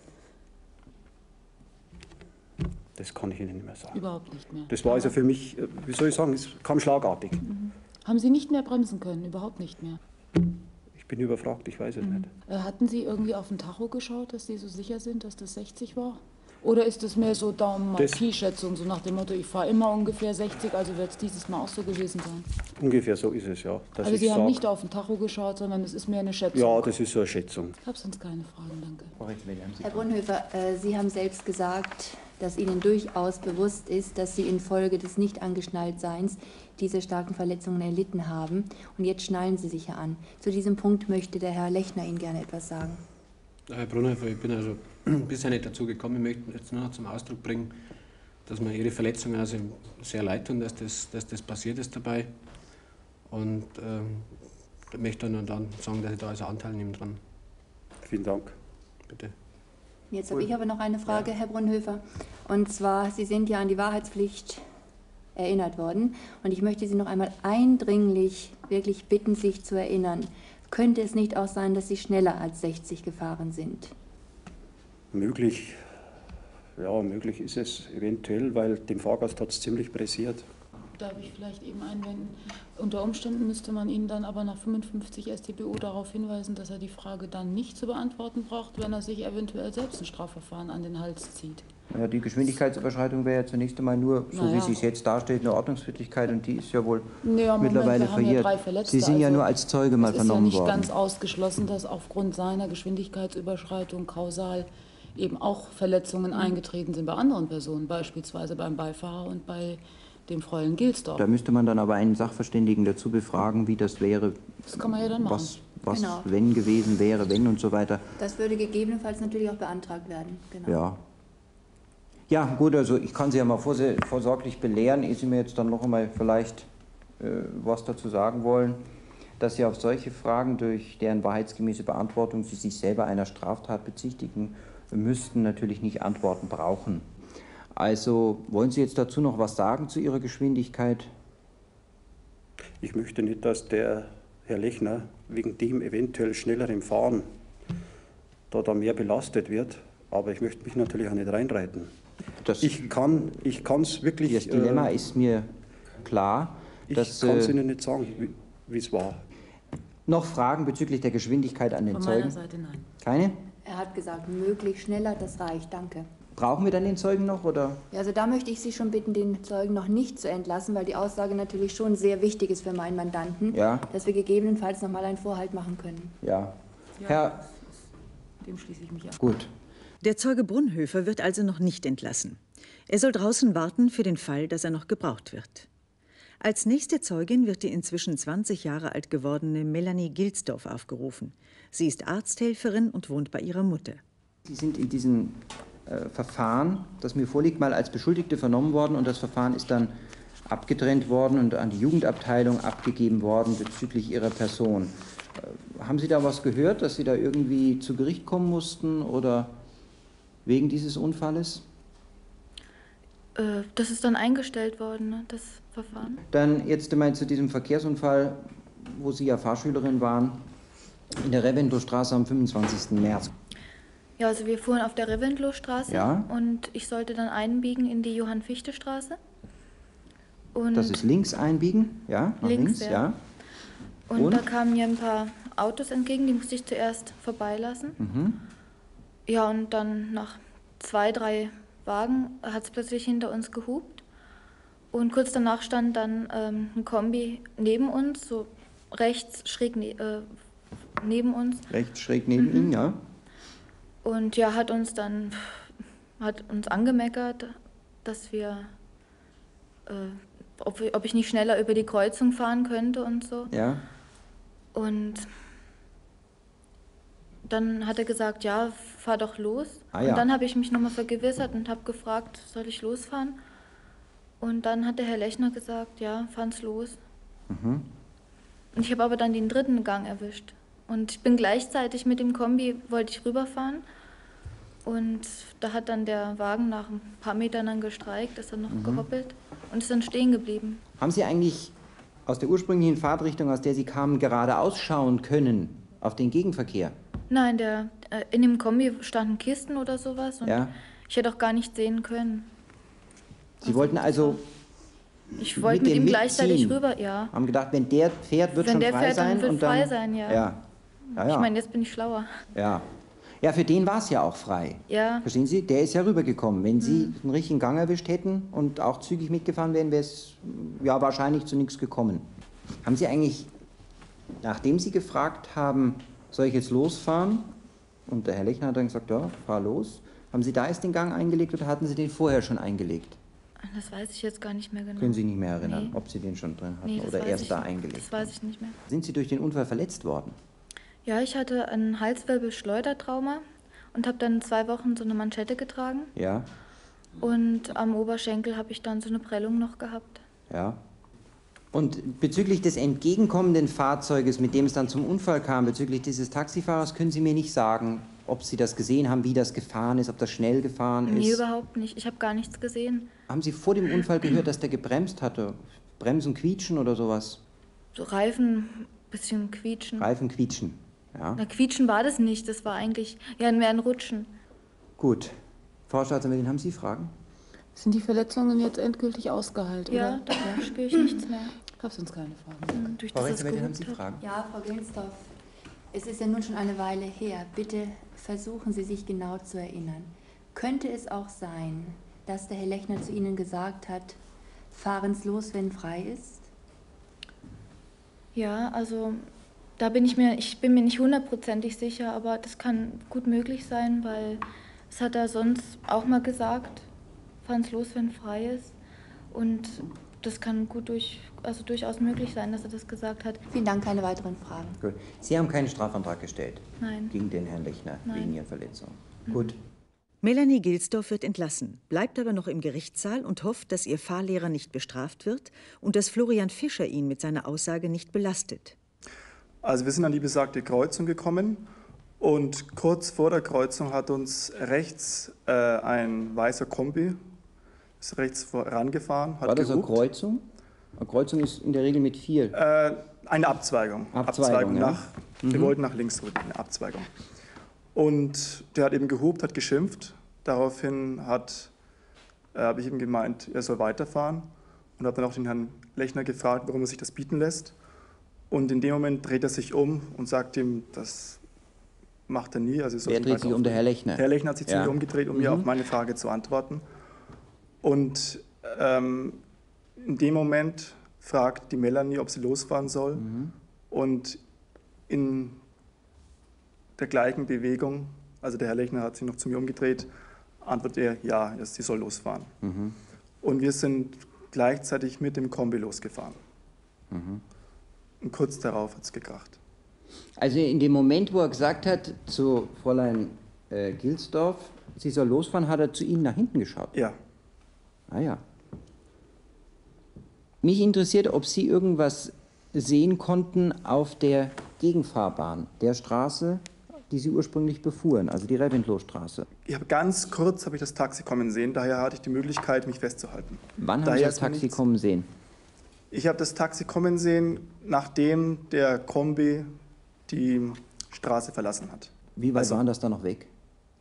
Das kann ich Ihnen nicht mehr sagen. Überhaupt nicht mehr. Das war also für mich, wie soll ich sagen, es kam schlagartig. Haben Sie nicht mehr bremsen können, überhaupt nicht mehr? Ich bin überfragt, ich weiß es nicht. Hatten Sie irgendwie auf den Tacho geschaut, dass Sie so sicher sind, dass das 60 war? Oder ist es mehr so Daumen-Marquis-Schätzung, so nach dem Motto, ich fahre immer ungefähr 60, also wird es dieses Mal auch so gewesen sein? Ungefähr so ist es, ja. Also Sie haben nicht auf den Tacho geschaut, sondern es ist mehr eine Schätzung? Ja, das ist so eine Schätzung. Ich habe sonst keine Fragen, danke. Herr Brunhöfer, Sie haben selbst gesagt, dass Ihnen durchaus bewusst ist, dass Sie infolge des Nicht-Angeschnalltseins diese starken Verletzungen erlitten haben. Und jetzt schnallen Sie sich ja an. Zu diesem Punkt möchte der Herr Lechner Ihnen gerne etwas sagen. Herr Brunhöfer, ich bin also bisher nicht dazu gekommen. Ich möchte jetzt nur noch zum Ausdruck bringen, dass mir Ihre Verletzungen also sehr leid tun, dass das passiert ist dabei. Und ich möchte dann sagen, dass ich da also Anteil nehme dran. Vielen Dank. Bitte. Jetzt habe ich aber noch eine Frage, Herr Brunhöfer. Und zwar, Sie sind ja an die Wahrheitspflicht erinnert worden. Und ich möchte Sie noch einmal eindringlich wirklich bitten, sich zu erinnern. Könnte es nicht auch sein, dass Sie schneller als 60 gefahren sind? Möglich, ja, möglich ist es eventuell, weil dem Fahrgast hat es ziemlich pressiert. Darf ich vielleicht eben einwenden? Unter Umständen müsste man ihn dann aber nach 55 StBO darauf hinweisen, dass er die Frage dann nicht zu beantworten braucht, wenn er sich eventuell selbst ein Strafverfahren an den Hals zieht. Ja, die Geschwindigkeitsüberschreitung wäre ja zunächst einmal nur, so wie sie es jetzt darstellt, eine Ordnungswidrigkeit und die ist ja wohl mittlerweile verjährt. Sie sind ja nur als Zeuge mal vernommen worden. Es ist ja nicht ganz ausgeschlossen, dass aufgrund seiner Geschwindigkeitsüberschreitung kausal eben auch Verletzungen eingetreten sind bei anderen Personen, beispielsweise beim Beifahrer und bei dem Fräulein Gilsdorf. Da müsste man dann aber einen Sachverständigen dazu befragen, wie das wäre. Das kann man ja dann machen. Was Genau. wenn gewesen wäre, wenn und so weiter. Das würde gegebenenfalls natürlich auch beantragt werden. Genau. Ja. Ja, gut, also ich kann Sie ja mal vorsorglich belehren, ehe Sie mir jetzt dann noch einmal vielleicht was dazu sagen wollen, dass Sie auf solche Fragen, durch deren wahrheitsgemäße Beantwortung Sie sich selber einer Straftat bezichtigen müssten, natürlich nicht Antworten brauchen. Also wollen Sie jetzt dazu noch was sagen zu Ihrer Geschwindigkeit? Ich möchte nicht, dass der Herr Lechner wegen dem eventuell schnelleren Fahren da mehr belastet wird, aber ich möchte mich natürlich auch nicht reinreiten. Ich kann es wirklich... Das Dilemma ist mir klar. Ich kann es Ihnen nicht sagen, wie es war. Noch Fragen bezüglich der Geschwindigkeit an den Von Zeugen? meiner Seite nein. Keine? Er hat gesagt, möglich schneller, das reicht, danke. Brauchen wir dann den Zeugen noch, oder? Ja, also da möchte ich Sie schon bitten, den Zeugen noch nicht zu entlassen, weil die Aussage natürlich schon sehr wichtig ist für meinen Mandanten, Ja. dass wir gegebenenfalls noch mal einen Vorhalt machen können. Ja. Herr... Dem schließe ich mich an. Gut. Der Zeuge Brunhöfer wird also noch nicht entlassen. Er soll draußen warten für den Fall, dass er noch gebraucht wird. Als nächste Zeugin wird die inzwischen 20 Jahre alt gewordene Melanie Gilsdorf aufgerufen. Sie ist Arzthelferin und wohnt bei ihrer Mutter. Sie sind in diesen Verfahren, das mir vorliegt, mal als Beschuldigte vernommen worden und das Verfahren ist dann abgetrennt worden und an die Jugendabteilung abgegeben worden bezüglich Ihrer Person. Haben Sie da was gehört, dass Sie da irgendwie zu Gericht kommen mussten oder wegen dieses Unfalles? Das ist dann eingestellt worden, ne, das Verfahren. Dann jetzt einmal zu diesem Verkehrsunfall, wo Sie ja Fahrschülerin waren, in der Reventlow-Straße am 25. März. Ja, also wir fuhren auf der Reventlow-Straße Ja. und ich sollte dann einbiegen in die Johann-Fichte-Straße. Und Das ist links einbiegen, ja? Nach links, ja. Und da kamen mir ein paar Autos entgegen, die musste ich zuerst vorbeilassen. Mhm. Ja, und dann nach 2, 3 Wagen hat es plötzlich hinter uns gehupt. Und kurz danach stand dann ein Kombi neben uns, so rechts schräg neben uns. Rechts schräg neben Ihnen, ja. Und ja, hat uns angemeckert, dass wir, ob ich nicht schneller über die Kreuzung fahren könnte und so. Ja. Und dann hat er gesagt, ja, fahr doch los. Ah, ja. Und dann habe ich mich nochmal vergewissert und habe gefragt, soll ich losfahren? Und dann hat der Herr Lechner gesagt, ja, fahr's los. Mhm. Und ich habe aber dann den dritten Gang erwischt. Und ich bin gleichzeitig mit dem Kombi, wollte ich rüberfahren. Und da hat dann der Wagen nach ein paar Metern dann gestreikt, ist dann noch gehoppelt und ist dann stehen geblieben. Haben Sie eigentlich aus der ursprünglichen Fahrtrichtung, aus der Sie kamen, geradeaus schauen können auf den Gegenverkehr? Nein, in dem Kombi standen Kisten oder sowas und Ja. ich hätte auch gar nicht sehen können. Sie wollten also Ich wollte mit ihm gleichzeitig rüber, ja. Haben gedacht, wenn der fährt, wird Wenn schon der frei fährt, sein. dann wird und frei sein, ja. Ja. Ich meine, jetzt bin ich schlauer. Ja. Ja, für den war es ja auch frei. Ja. Verstehen Sie? Der ist ja rübergekommen. Wenn Sie einen richtigen Gang erwischt hätten und auch zügig mitgefahren wären, wäre es ja wahrscheinlich zu nichts gekommen. Haben Sie eigentlich, nachdem Sie gefragt haben, soll ich jetzt losfahren? Und der Herr Lechner hat dann gesagt, ja, fahr los. Haben Sie da erst den Gang eingelegt oder hatten Sie den vorher schon eingelegt? Das weiß ich jetzt gar nicht mehr genau. Können Sie nicht mehr erinnern, Nee. ob Sie den schon drin hatten Nee, das oder weiß erst ich da nicht. eingelegt? Das weiß ich nicht mehr. Sind Sie durch den Unfall verletzt worden? Ja, ich hatte ein Halswirbelschleudertrauma und habe dann 2 Wochen so eine Manschette getragen. Ja, Und am Oberschenkel habe ich dann so eine Prellung noch gehabt. ja. Und bezüglich des entgegenkommenden Fahrzeuges, mit dem es dann zum Unfall kam, bezüglich dieses Taxifahrers, können Sie mir nicht sagen, ob Sie das gesehen haben, wie das gefahren ist, ob das schnell gefahren ist? Nee, überhaupt nicht. Ich habe gar nichts gesehen. Haben Sie vor dem Unfall gehört, dass der gebremst hatte? Bremsen quietschen oder sowas? So Reifen, bisschen quietschen. Reifen quietschen, ja. Na, quietschen war das nicht. Das war eigentlich ja mehr ein Rutschen. Gut. Frau Staatsanwältin, haben Sie Fragen? Sind die Verletzungen jetzt endgültig ausgeheilt, Ja, oder? da spüre ich nichts mehr. Gab es uns keine Fragen. Durch Frau das es Rechtsanwältin, haben gehupt Sie hat. Fragen? Ja, Frau Gilsdorf, es ist ja nun schon eine Weile her. Bitte versuchen Sie sich genau zu erinnern. Könnte es auch sein, dass der Herr Lechner zu Ihnen gesagt hat, fahren Sie los, wenn frei ist? Ja, also da bin ich bin mir nicht hundertprozentig sicher, aber das kann gut möglich sein, weil das hat er sonst auch mal gesagt, fahren Sie los, wenn frei ist. Und das kann durchaus möglich sein, dass er das gesagt hat. Vielen Dank, keine weiteren Fragen. Gut. Sie haben keinen Strafantrag gestellt? Nein. Gegen den Herrn Lechner Nein. wegen Ihrer Verletzung? Gut. Melanie Gilsdorf wird entlassen, bleibt aber noch im Gerichtssaal und hofft, dass ihr Fahrlehrer nicht bestraft wird und dass Florian Fischer ihn mit seiner Aussage nicht belastet. Also wir sind an die besagte Kreuzung gekommen und kurz vor der Kreuzung hat uns rechts ein weißer Kombi ist rechts vorangefahren. Hat War das eine gehupt. Kreuzung? Eine Kreuzung ist in der Regel mit 4. Eine Abzweigung. Abzweigung, ja. Wir wollten nach links rüber, eine Abzweigung. Und der hat eben gehupt, hat geschimpft. Daraufhin habe ich ihm gemeint, er soll weiterfahren und habe dann auch den Herrn Lechner gefragt, warum er sich das bieten lässt. Und in dem Moment dreht er sich um und sagt ihm, das macht er nie. Also Wer dreht sich um, der Herr Lechner? Der Herr Lechner hat sich zu Ja. mir umgedreht, um mir auf meine Frage zu antworten. Und in dem Moment fragt die Melanie, ob sie losfahren soll. Und in der gleichen Bewegung, also der Herr Lechner hat sich noch zu mir umgedreht, antwortet er, ja, sie soll losfahren. Und wir sind gleichzeitig mit dem Kombi losgefahren. Und kurz darauf hat es gekracht. Also in dem Moment, wo er gesagt hat zu Fräulein Gilsdorf, Sie soll losfahren, hat er zu Ihnen nach hinten geschaut? Ja. Ah ja. Mich interessiert, ob Sie irgendwas sehen konnten auf der Gegenfahrbahn der Straße, die Sie ursprünglich befuhren, also die Reventlow-Straße. Ich habe ganz kurz das Taxi kommen sehen, daher hatte ich die Möglichkeit, mich festzuhalten. Wann haben Sie das Taxi kommen sehen? Ich habe das Taxi kommen sehen, nachdem der Kombi die Straße verlassen hat. Wie weit waren das da noch weg?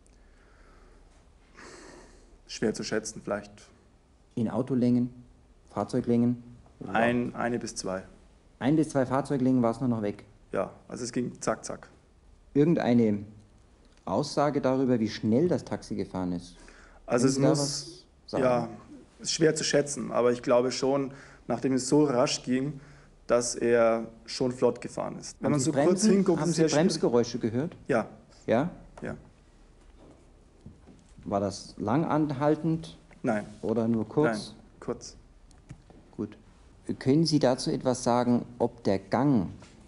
Schwer zu schätzen, vielleicht. In Autolängen, Fahrzeuglängen? Eine bis zwei. 1 bis 2 Fahrzeuglängen war es nur noch weg? Ja, also es ging zack, zack. Irgendeine Aussage darüber, wie schnell das Taxi gefahren ist? Also es muss, ja, ist schwer zu schätzen, aber ich glaube schon, nachdem es so rasch ging, dass er schon flott gefahren ist. Wenn man so kurz hinguckt, haben Sie Bremsgeräusche gehört? Ja. Ja? Ja. War das lang anhaltend? Nein. Oder nur kurz? Nein, kurz. Gut. Können Sie dazu etwas sagen, ob der Gang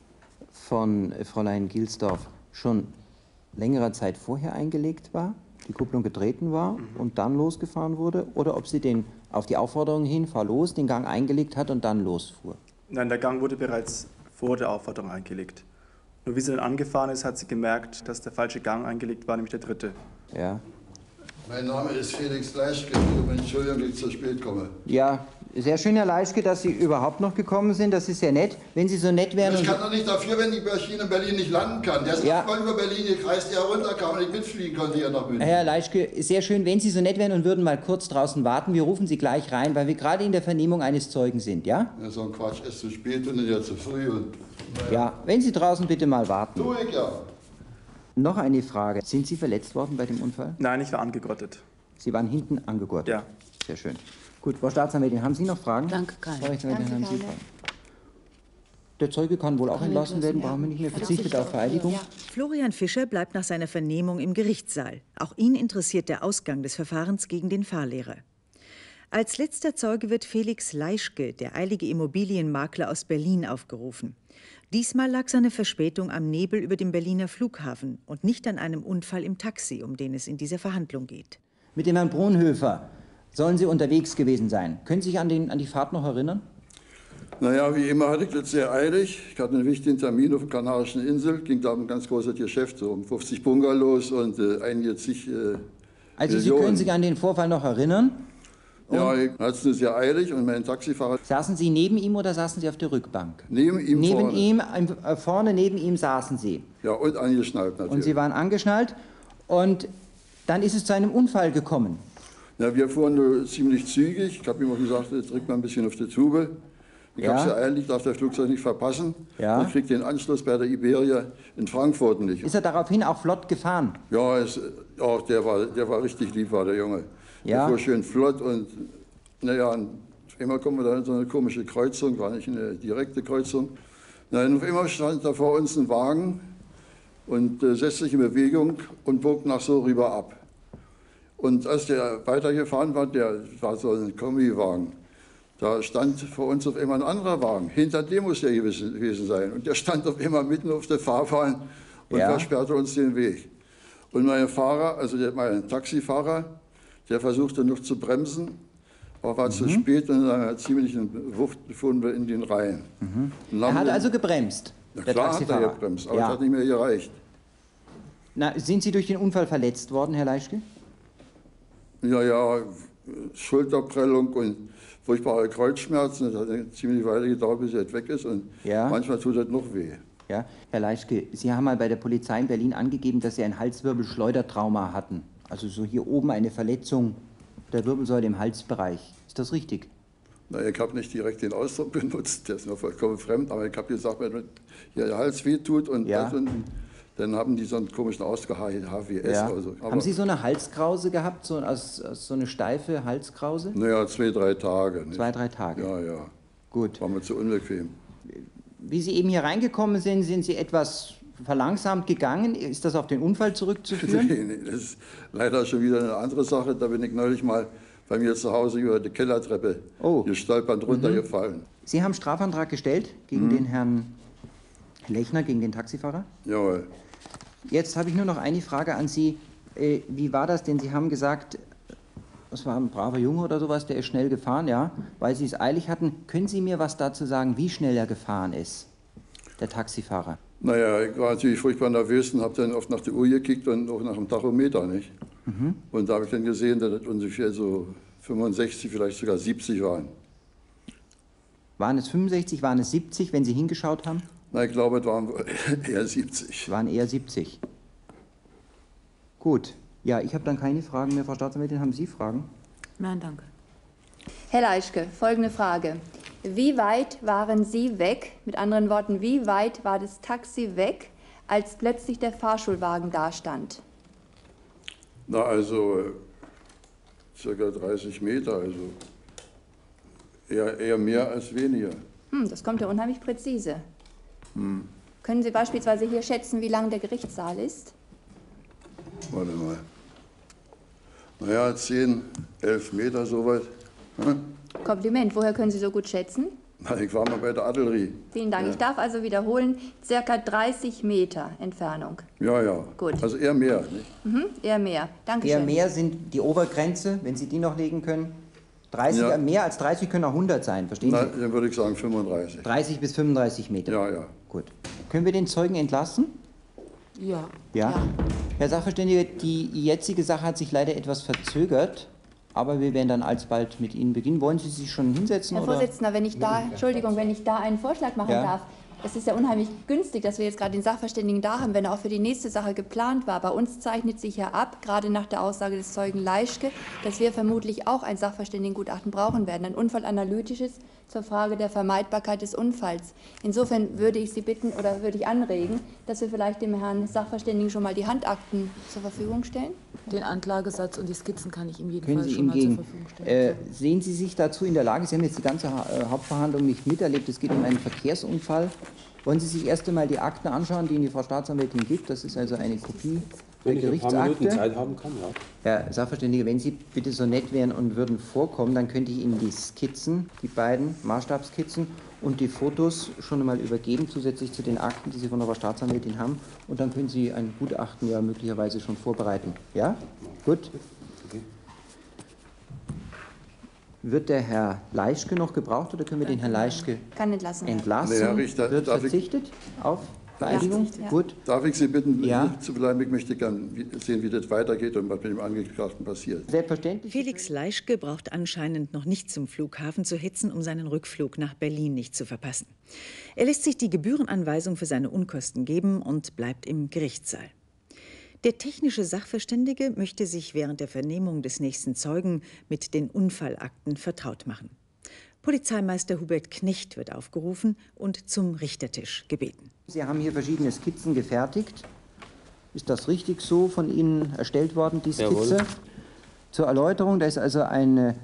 von Fräulein Gilsdorf schon längere Zeit vorher eingelegt war, die Kupplung getreten war und dann losgefahren wurde, oder ob sie den auf die Aufforderung hin, fahr los, den Gang eingelegt hat und dann losfuhr? Nein, der Gang wurde bereits vor der Aufforderung eingelegt. Nur wie sie dann angefahren ist, hat sie gemerkt, dass der falsche Gang eingelegt war, nämlich der dritte. Ja. Mein Name ist Felix Leischke. Entschuldigung, dass ich zu spät komme. Ja, sehr schön, Herr Leischke, dass Sie überhaupt noch gekommen sind. Das ist sehr nett. Wenn Sie so nett wären... Ich kann doch nicht dafür, wenn die Maschine in Berlin nicht landen kann. Der ist mal über Berlin gekreist, der runterkam und ich mitfliegen konnte hier nach München. Herr Leischke, sehr schön, wenn Sie so nett wären und würden mal kurz draußen warten. Wir rufen Sie gleich rein, weil wir gerade in der Vernehmung eines Zeugen sind, ja? Ja, so ein Quatsch, ist zu spät und ja zu früh. Und, ja, wenn Sie draußen bitte mal warten. Tu ich ja. Noch eine Frage. Sind Sie verletzt worden bei dem Unfall? Nein, ich war angegurtet. Sie waren hinten angegurtet? Ja. Sehr schön. Gut, Frau Staatsanwältin, haben Sie noch Fragen? Danke, keine. Frau Rechtsanwältin, haben Sie Fragen? Der Zeuge kann wohl auch entlassen werden, brauchen wir nicht mehr, verzichtet auf Vereidigung. Florian Fischer bleibt nach seiner Vernehmung im Gerichtssaal. Auch ihn interessiert der Ausgang des Verfahrens gegen den Fahrlehrer. Als letzter Zeuge wird Felix Leischke, der eilige Immobilienmakler aus Berlin, aufgerufen. Diesmal lag seine Verspätung am Nebel über dem Berliner Flughafen und nicht an einem Unfall im Taxi, um den es in dieser Verhandlung geht. Mit dem Herrn Brunhöfer sollen Sie unterwegs gewesen sein. Können Sie sich an die Fahrt noch erinnern? Naja, wie immer hatte ich das sehr eilig. Ich hatte einen wichtigen Termin auf der Kanarischen Insel, ging da um ein ganz großes Geschäft, so um 50 Bungalows und einige zig Also Sie können sich an den Vorfall noch erinnern? Ja, ich hatte es sehr eilig und mein Taxifahrer... Saßen Sie neben ihm oder saßen Sie auf der Rückbank? Neben ihm vorne neben ihm saßen Sie? Ja, und angeschnallt natürlich. Und Sie waren angeschnallt und dann ist es zu einem Unfall gekommen? Ja, wir fuhren nur ziemlich zügig. Ich habe immer gesagt, jetzt drückt man ein bisschen auf die Tube. Ich habe sehr eilig, darf das Flugzeug nicht verpassen. Ja. Und kriege den Anschluss bei der Iberia in Frankfurt nicht. Ist er daraufhin auch flott gefahren? Ja, der war richtig lieb, war der Junge. Ja. Der fuhr schön flott und naja, immer kommen wir da in so eine komische Kreuzung, war nicht eine direkte Kreuzung. Nein, auf einmal stand da vor uns ein Wagen und setzte sich in Bewegung und bog nach so rüber ab. Und als der weitergefahren war, der war so ein Kombiwagen, da stand vor uns auf einmal ein anderer Wagen. Hinter dem muss der gewesen sein. Und der stand auf einmal mitten auf der Fahrbahn und versperrte uns den Weg. Und mein Fahrer, also mein Taxifahrer, der versuchte noch zu bremsen, aber war zu spät und in einer ziemlichen Wucht fuhren wir in den Rhein. Er hat also gebremst, der der klar Taxifahrer? hat er gebremst, aber es hat nicht mehr gereicht. Na, sind Sie durch den Unfall verletzt worden, Herr Leischke? Ja, Schulterprellung und furchtbare Kreuzschmerzen. Das hat eine ziemlich Weile gedauert, bis er weg ist. Und manchmal tut das noch weh. Ja, Herr Leischke, Sie haben mal bei der Polizei in Berlin angegeben, dass Sie ein Halswirbelschleudertrauma hatten. Also so hier oben eine Verletzung der Wirbelsäule im Halsbereich. Ist das richtig? Na, ich habe nicht direkt den Ausdruck benutzt, der ist mir vollkommen fremd. Aber ich habe gesagt, wenn hier der Hals wehtut und das und dann haben die so einen komischen Ausdruck, HWS. Ja. Also. Haben Sie so eine Halskrause gehabt, so eine steife Halskrause? Naja, 2, 3 Tage. Nicht? 2, 3 Tage? Ja. Gut. War mir zu unbequem. Wie Sie eben hier reingekommen sind, sind Sie etwas verlangsamt gegangen. Ist das auf den Unfall zurückzuführen? Nee, das ist leider schon wieder eine andere Sache. Da bin ich neulich mal bei mir zu Hause über die Kellertreppe gestolpert runtergefallen. Sie haben Strafantrag gestellt gegen den Herrn Lechner, gegen den Taxifahrer? Jawohl. Jetzt habe ich nur noch eine Frage an Sie. Wie war das denn? Sie haben gesagt, das war ein braver Junge oder sowas, der ist schnell gefahren, ja, weil Sie es eilig hatten. Können Sie mir was dazu sagen, wie schnell er gefahren ist, der Taxifahrer? Naja, ich war natürlich furchtbar nervös und habe dann oft nach der Uhr gekickt und auch nach dem Tachometer, nicht? Mhm. Und da habe ich dann gesehen, dass das ungefähr so 65, vielleicht sogar 70 waren. Waren es 65, waren es 70, wenn Sie hingeschaut haben? Na, ich glaube, es waren eher 70. Waren eher 70. Gut. Ja, ich habe dann keine Fragen mehr. Frau Staatsanwältin, haben Sie Fragen? Nein, danke. Herr Leischke, folgende Frage. Wie weit waren Sie weg, mit anderen Worten, wie weit war das Taxi weg, als plötzlich der Fahrschulwagen dastand? Na, also circa 30 Meter, also eher mehr als weniger. Das kommt ja unheimlich präzise. Hm. Können Sie beispielsweise hier schätzen, wie lang der Gerichtssaal ist? Warte mal. Naja, 10, 11 Meter soweit. Hm? Kompliment, woher können Sie so gut schätzen? Na, ich war mal bei der Adelrie. Vielen Dank. Ja. Ich darf also wiederholen, circa 30 Meter Entfernung. Ja, ja. Gut. Also eher mehr, nicht? Mhm, eher mehr. Dankeschön. Eher mehr sind die Obergrenze, wenn Sie die noch legen können. 30, Ja. Mehr als 30 können auch 100 sein, verstehen Na, Sie? dann würde ich sagen 35. 30 bis 35 Meter. Ja, ja. Gut. Können wir den Zeugen entlassen? Ja. Ja. Herr Sachverständiger, die jetzige Sache hat sich leider etwas verzögert, aber wir werden dann alsbald mit Ihnen beginnen. Wollen Sie sich schon hinsetzen? Herr oder? Vorsitzender, wenn ich da einen Vorschlag machen Ja. darf. Es ist ja unheimlich günstig, dass wir jetzt gerade den Sachverständigen da haben, wenn er auch für die nächste Sache geplant war. Bei uns zeichnet sich ja ab, gerade nach der Aussage des Zeugen Leischke, dass wir vermutlich auch ein Sachverständigengutachten brauchen werden, ein unfallanalytisches zur Frage der Vermeidbarkeit des Unfalls. Insofern würde ich Sie bitten oder würde ich anregen, dass wir vielleicht dem Herrn Sachverständigen schon mal die Handakten zur Verfügung stellen. Den Anklagesatz und die Skizzen kann ich ihm Können jedenfalls Sie schon ihm mal zur gegen. Verfügung stellen. Sehen Sie sich dazu in der Lage, Sie haben jetzt die ganze Hauptverhandlung nicht miterlebt, es geht um einen Verkehrsunfall. Wollen Sie sich erst einmal die Akten anschauen, die Ihnen die Frau Staatsanwältin gibt? Das ist also eine Kopie der Wenn ich ein paar Gerichtsakte. Minuten Zeit haben kann, ja. Herr Sachverständiger, wenn Sie bitte so nett wären und würden vorkommen, dann könnte ich Ihnen die Skizzen, die beiden Maßstabskizzen und die Fotos schon einmal übergeben, zusätzlich zu den Akten, die Sie von der Frau Staatsanwältin haben. Und dann können Sie ein Gutachten ja möglicherweise schon vorbereiten. Ja? Gut. Wird der Herr Leischke noch gebraucht oder können wir den Herrn Leischke Kann entlassen werden. entlassen? Nee, Herr Richter, Wird darf ich- verzichtet auf Vereidigung? Ja. Gut. Darf ich Sie bitten, Ja. hier zu bleiben? Ich möchte gerne sehen, wie das weitergeht und was mit dem Angeklagten passiert. Selbstverständlich. Felix Leischke braucht anscheinend noch nicht zum Flughafen zu hetzen, um seinen Rückflug nach Berlin nicht zu verpassen. Er lässt sich die Gebührenanweisung für seine Unkosten geben und bleibt im Gerichtssaal. Der technische Sachverständige möchte sich während der Vernehmung des nächsten Zeugen mit den Unfallakten vertraut machen. Polizeimeister Hubert Knecht wird aufgerufen und zum Richtertisch gebeten. Sie haben hier verschiedene Skizzen gefertigt. Ist das richtig so von Ihnen erstellt worden, die Skizze? Jawohl. Zur Erläuterung, da ist also eine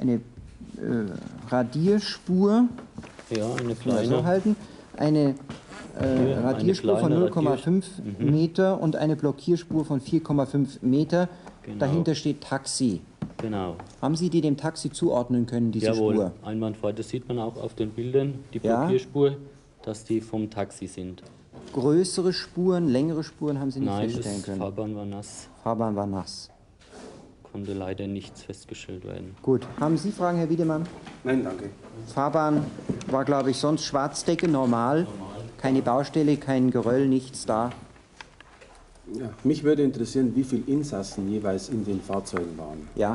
Radierspur, Ja, eine kann man kleine. so halten, eine Radierspur von kleine 0,5 Meter und eine Blockierspur von 4,5 Meter. Genau. Dahinter steht Taxi. Genau. Haben Sie die dem Taxi zuordnen können, diese Jawohl, Spur? einwandfrei. Das sieht man auch auf den Bildern, die Ja. Blockierspur, dass die vom Taxi sind. Größere Spuren, längere Spuren haben Sie nicht Nein, feststellen das können? Fahrbahn war nass. Fahrbahn war nass. Konnte leider nichts festgestellt werden. Gut. Haben Sie Fragen, Herr Wiedemann? Nein, danke. Fahrbahn war, glaube ich, sonst Schwarzdecke, normal. Keine Baustelle, kein Geröll, nichts da. Ja, mich würde interessieren, wie viele Insassen jeweils in den Fahrzeugen waren. Ja.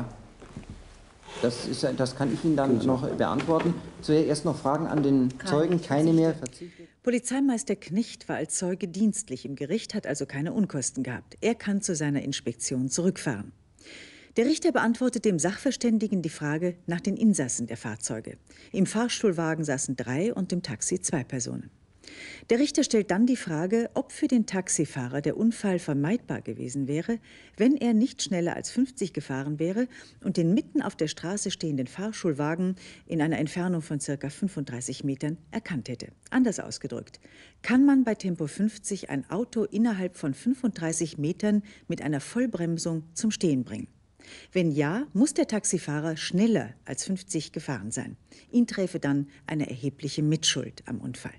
Das kann ich Ihnen dann noch beantworten. Zuerst noch Fragen an den Zeugen. Keine mehr. Polizeimeister Knecht war als Zeuge dienstlich im Gericht, hat also keine Unkosten gehabt. Er kann zu seiner Inspektion zurückfahren. Der Richter beantwortet dem Sachverständigen die Frage nach den Insassen der Fahrzeuge. Im Fahrstuhlwagen saßen 3 und im Taxi 2 Personen. Der Richter stellt dann die Frage, ob für den Taxifahrer der Unfall vermeidbar gewesen wäre, wenn er nicht schneller als 50 gefahren wäre und den mitten auf der Straße stehenden Fahrschulwagen in einer Entfernung von ca. 35 Metern erkannt hätte. Anders ausgedrückt, kann man bei Tempo 50 ein Auto innerhalb von 35 Metern mit einer Vollbremsung zum Stehen bringen? Wenn ja, muss der Taxifahrer schneller als 50 gefahren sein. Ihn träfe dann eine erhebliche Mitschuld am Unfall.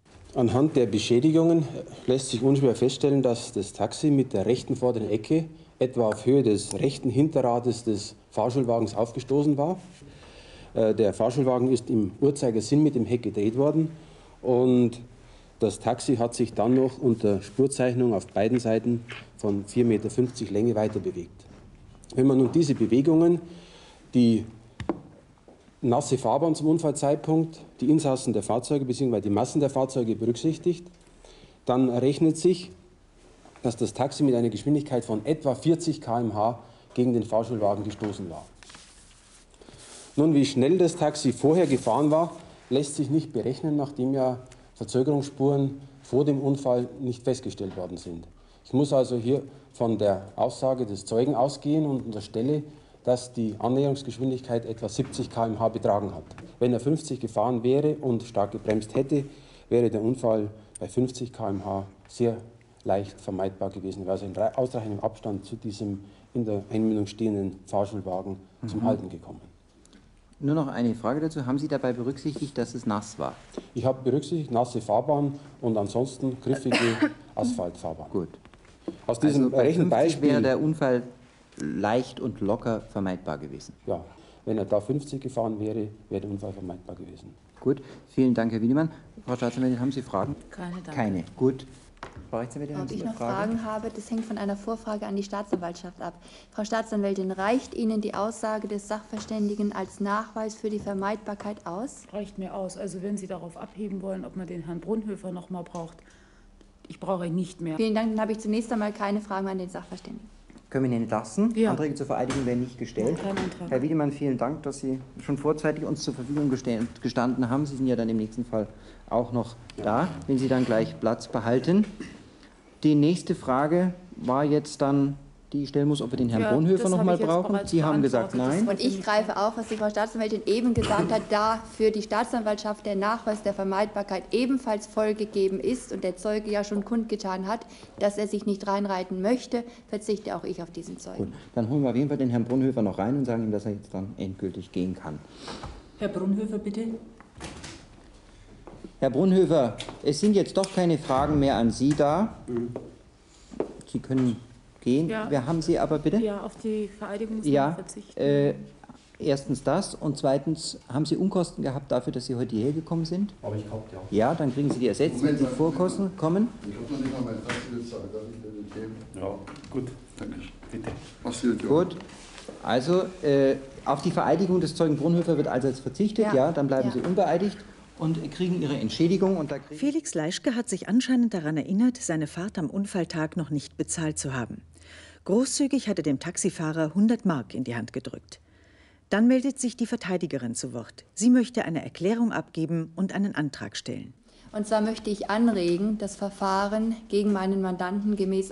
Anhand der Beschädigungen lässt sich unschwer feststellen, dass das Taxi mit der rechten vorderen Ecke etwa auf Höhe des rechten Hinterrades des Fahrschulwagens aufgestoßen war. Der Fahrschulwagen ist im Uhrzeigersinn mit dem Heck gedreht worden und das Taxi hat sich dann noch unter Spurzeichnung auf beiden Seiten von 4,50 Meter Länge weiter bewegt. Wenn man nun diese Bewegungen, die nasse Fahrbahn zum Unfallzeitpunkt, die Insassen der Fahrzeuge bzw. die Massen der Fahrzeuge berücksichtigt, dann errechnet sich, dass das Taxi mit einer Geschwindigkeit von etwa 40 km/h gegen den Fahrschulwagen gestoßen war. Nun, wie schnell das Taxi vorher gefahren war, lässt sich nicht berechnen, nachdem ja Verzögerungsspuren vor dem Unfall nicht festgestellt worden sind. Ich muss also hier von der Aussage des Zeugen ausgehen und unterstelle, dass die Annäherungsgeschwindigkeit etwa 70 km/h betragen hat. Wenn er 50 gefahren wäre und stark gebremst hätte, wäre der Unfall bei 50 km/h sehr leicht vermeidbar gewesen, wäre also in ausreichendem Abstand zu diesem in der Einmündung stehenden Fahrschulwagen zum Halten gekommen. Nur noch eine Frage dazu. Haben Sie dabei berücksichtigt, dass es nass war? Ich habe berücksichtigt nasse Fahrbahn und ansonsten griffige Asphaltfahrbahn. Gut. Aus diesem also bei 50 Rechenbeispiel wäre der Unfall leicht und locker vermeidbar gewesen. Ja, wenn er da 50 gefahren wäre, wäre der Unfall vermeidbar gewesen. Gut, vielen Dank, Herr Wiedemann. Frau Staatsanwältin, haben Sie Fragen? Keine, danke. Keine, gut. Frau Rechtsanwältin, haben Ob Sie ich noch noch Fragen habe, das hängt von einer Vorfrage an die Staatsanwaltschaft ab. Frau Staatsanwältin, reicht Ihnen die Aussage des Sachverständigen als Nachweis für die Vermeidbarkeit aus? Reicht mir aus. Also wenn Sie darauf abheben wollen, ob man den Herrn Brunhöfer noch mal braucht, ich brauche ihn nicht mehr. Vielen Dank, dann habe ich zunächst einmal keine Fragen mehr an den Sachverständigen. Können wir ihn entlassen? Ja. Anträge zur Vereidigung werden nicht gestellt. Kein Antrag. Herr Wiedemann, vielen Dank, dass Sie schon vorzeitig uns zur Verfügung gestanden haben. Sie sind ja dann im nächsten Fall auch noch da, wenn Sie dann gleich Platz behalten. Die nächste Frage war jetzt dann, die ich stellen muss, ob wir den Herrn Brunhöfer noch mal brauchen. Sie haben gesagt, nein. Und ich greife auf, was die Frau Staatsanwältin eben gesagt hat, da für die Staatsanwaltschaft der Nachweis der Vermeidbarkeit ebenfalls vollgegeben ist und der Zeuge ja schon kundgetan hat, dass er sich nicht reinreiten möchte, verzichte auch ich auf diesen Zeugen. Gut, dann holen wir auf jeden Fall den Herrn Brunhöfer noch rein und sagen ihm, dass er jetzt dann endgültig gehen kann. Herr Brunhöfer, bitte. Herr Brunhöfer, es sind jetzt doch keine Fragen mehr an Sie da. Sie können gehen. Ja. Wir haben Sie aber bitte? Ja, auf die Vereidigung muss man Ja, verzichten. erstens das und zweitens, haben Sie Unkosten gehabt dafür, dass Sie heute hierher gekommen sind? Habe ich gehabt, ja. Ja, dann kriegen Sie die ersetzt, wenn Sie Vorkosten kommen. Ich habe noch nicht mal mein Taxi bezahlt, darf ich dir geben? Ja, gut. Danke. Bitte. Passiert, ja. Gut. Also, auf die Vereidigung des Zeugen Brunhöfer wird also jetzt verzichtet. Ja, dann bleiben Sie unbeeidigt und kriegen Ihre Entschädigung. Und da Felix Leischke hat sich anscheinend daran erinnert, seine Fahrt am Unfalltag noch nicht bezahlt zu haben. Großzügig hat er dem Taxifahrer 100 Mark in die Hand gedrückt. Dann meldet sich die Verteidigerin zu Wort. Sie möchte eine Erklärung abgeben und einen Antrag stellen. Und zwar möchte ich anregen, das Verfahren gegen meinen Mandanten gemäß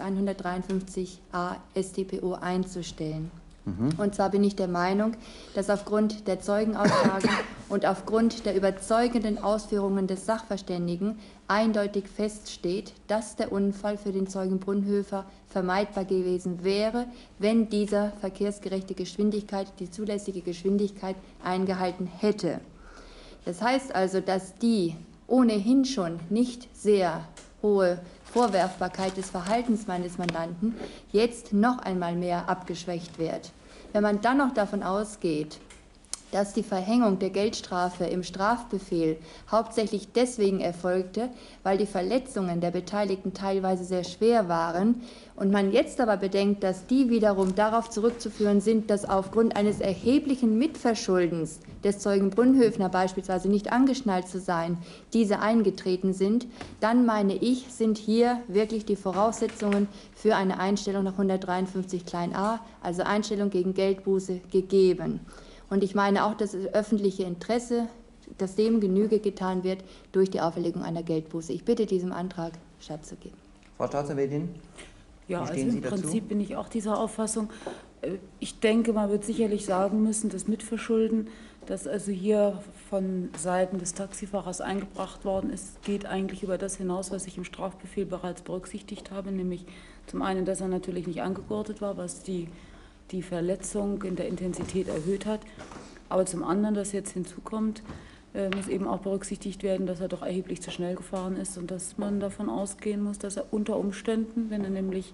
153a StPO einzustellen. Und zwar bin ich der Meinung, dass aufgrund der Zeugenaussagen und aufgrund der überzeugenden Ausführungen des Sachverständigen eindeutig feststeht, dass der Unfall für den Zeugen Brunhöfer vermeidbar gewesen wäre, wenn dieser verkehrsgerechte Geschwindigkeit, die zulässige Geschwindigkeit eingehalten hätte. Das heißt also, dass die ohnehin schon nicht sehr hohe Vorwerfbarkeit des Verhaltens meines Mandanten jetzt noch einmal mehr abgeschwächt wird. Wenn man dann noch davon ausgeht, dass die Verhängung der Geldstrafe im Strafbefehl hauptsächlich deswegen erfolgte, weil die Verletzungen der Beteiligten teilweise sehr schwer waren und man jetzt aber bedenkt, dass die wiederum darauf zurückzuführen sind, dass aufgrund eines erheblichen Mitverschuldens des Zeugen Brunhöfner beispielsweise nicht angeschnallt zu sein, diese eingetreten sind, dann meine ich, sind hier wirklich die Voraussetzungen für eine Einstellung nach 153 a, also Einstellung gegen Geldbuße, gegeben. Und ich meine auch das öffentliche Interesse, dass dem Genüge getan wird durch die Auferlegung einer Geldbuße. Ich bitte, diesem Antrag stattzugeben. Frau Staatsanwältin? Ja, also im Prinzip bin ich auch dieser Auffassung. Ich denke, man wird sicherlich sagen müssen, das Mitverschulden, das also hier von Seiten des Taxifahrers eingebracht worden ist, geht eigentlich über das hinaus, was ich im Strafbefehl bereits berücksichtigt habe, nämlich zum einen, dass er natürlich nicht angegurtet war, was die Verletzung in der Intensität erhöht hat, aber zum anderen, dass jetzt hinzukommt, muss eben auch berücksichtigt werden, dass er doch erheblich zu schnell gefahren ist und dass man davon ausgehen muss, dass er unter Umständen, wenn er nämlich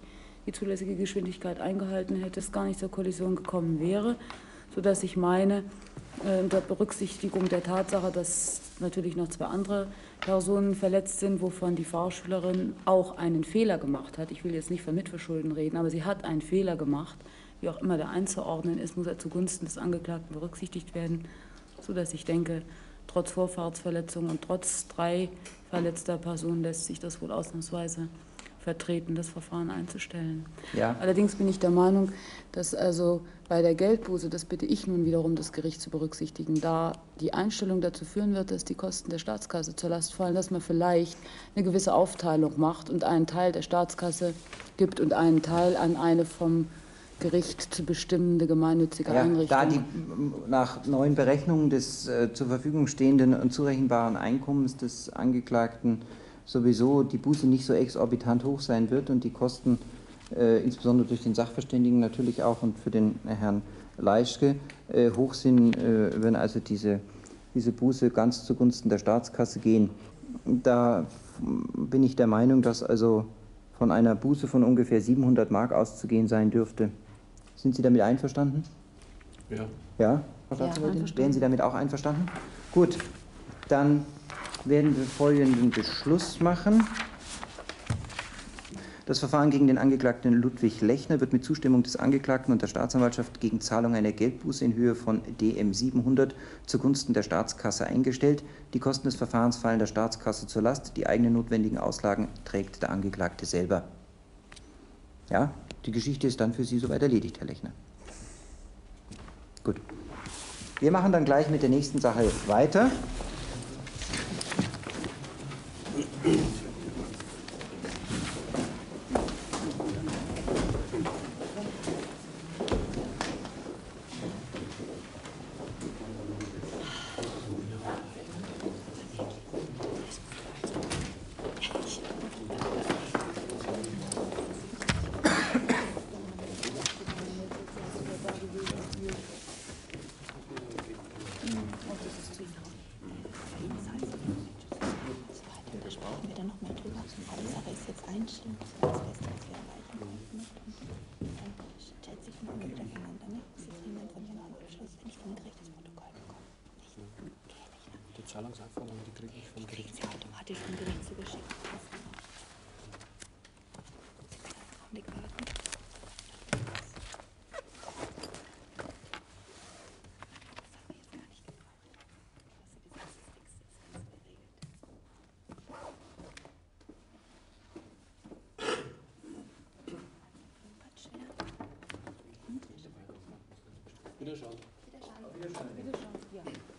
die zulässige Geschwindigkeit eingehalten hätte, es gar nicht zur Kollision gekommen wäre, sodass ich meine, unter Berücksichtigung der Tatsache, dass natürlich noch 2 andere Personen verletzt sind, wovon die Fahrschülerin auch einen Fehler gemacht hat. Ich will jetzt nicht von Mitverschulden reden, aber sie hat einen Fehler gemacht. Wie auch immer der einzuordnen ist, muss er zugunsten des Angeklagten berücksichtigt werden, sodass ich denke, trotz Vorfahrtsverletzung und trotz 3 verletzter Personen lässt sich das wohl ausnahmsweise vertreten, das Verfahren einzustellen. Ja. Allerdings bin ich der Meinung, dass also bei der Geldbuße, das bitte ich nun wiederum das Gericht zu berücksichtigen, da die Einstellung dazu führen wird, dass die Kosten der Staatskasse zur Last fallen, dass man vielleicht eine gewisse Aufteilung macht und einen Teil der Staatskasse gibt und einen Teil an eine vom Gericht zu bestimmende gemeinnützige Einrichtung. Da die nach neuen Berechnungen des zur Verfügung stehenden und zurechenbaren Einkommens des Angeklagten sowieso die Buße nicht so exorbitant hoch sein wird und die Kosten insbesondere durch den Sachverständigen natürlich auch und für den Herrn Leischke hoch sind, werden also diese Buße ganz zugunsten der Staatskasse gehen. Da bin ich der Meinung, dass also von einer Buße von ungefähr 700 Mark auszugehen sein dürfte. Sind Sie damit einverstanden? Ja. Ja, Frau Staatsanwältin? Wären Sie damit auch einverstanden? Gut, dann werden wir folgenden Beschluss machen. Das Verfahren gegen den Angeklagten Ludwig Lechner wird mit Zustimmung des Angeklagten und der Staatsanwaltschaft gegen Zahlung einer Geldbuße in Höhe von DM 700 zugunsten der Staatskasse eingestellt. Die Kosten des Verfahrens fallen der Staatskasse zur Last. Die eigenen notwendigen Auslagen trägt der Angeklagte selber. Ja, die Geschichte ist dann für Sie soweit erledigt, Herr Lechner. Gut. Wir machen dann gleich mit der nächsten Sache weiter. Die Zahlungsanforderungen, die kriege ich vom Gericht. Sie automatisch vom Gericht zugeschickt. Augenblick warten. Wiederschauen. Wiederschauen. Wiederschauen. Ja.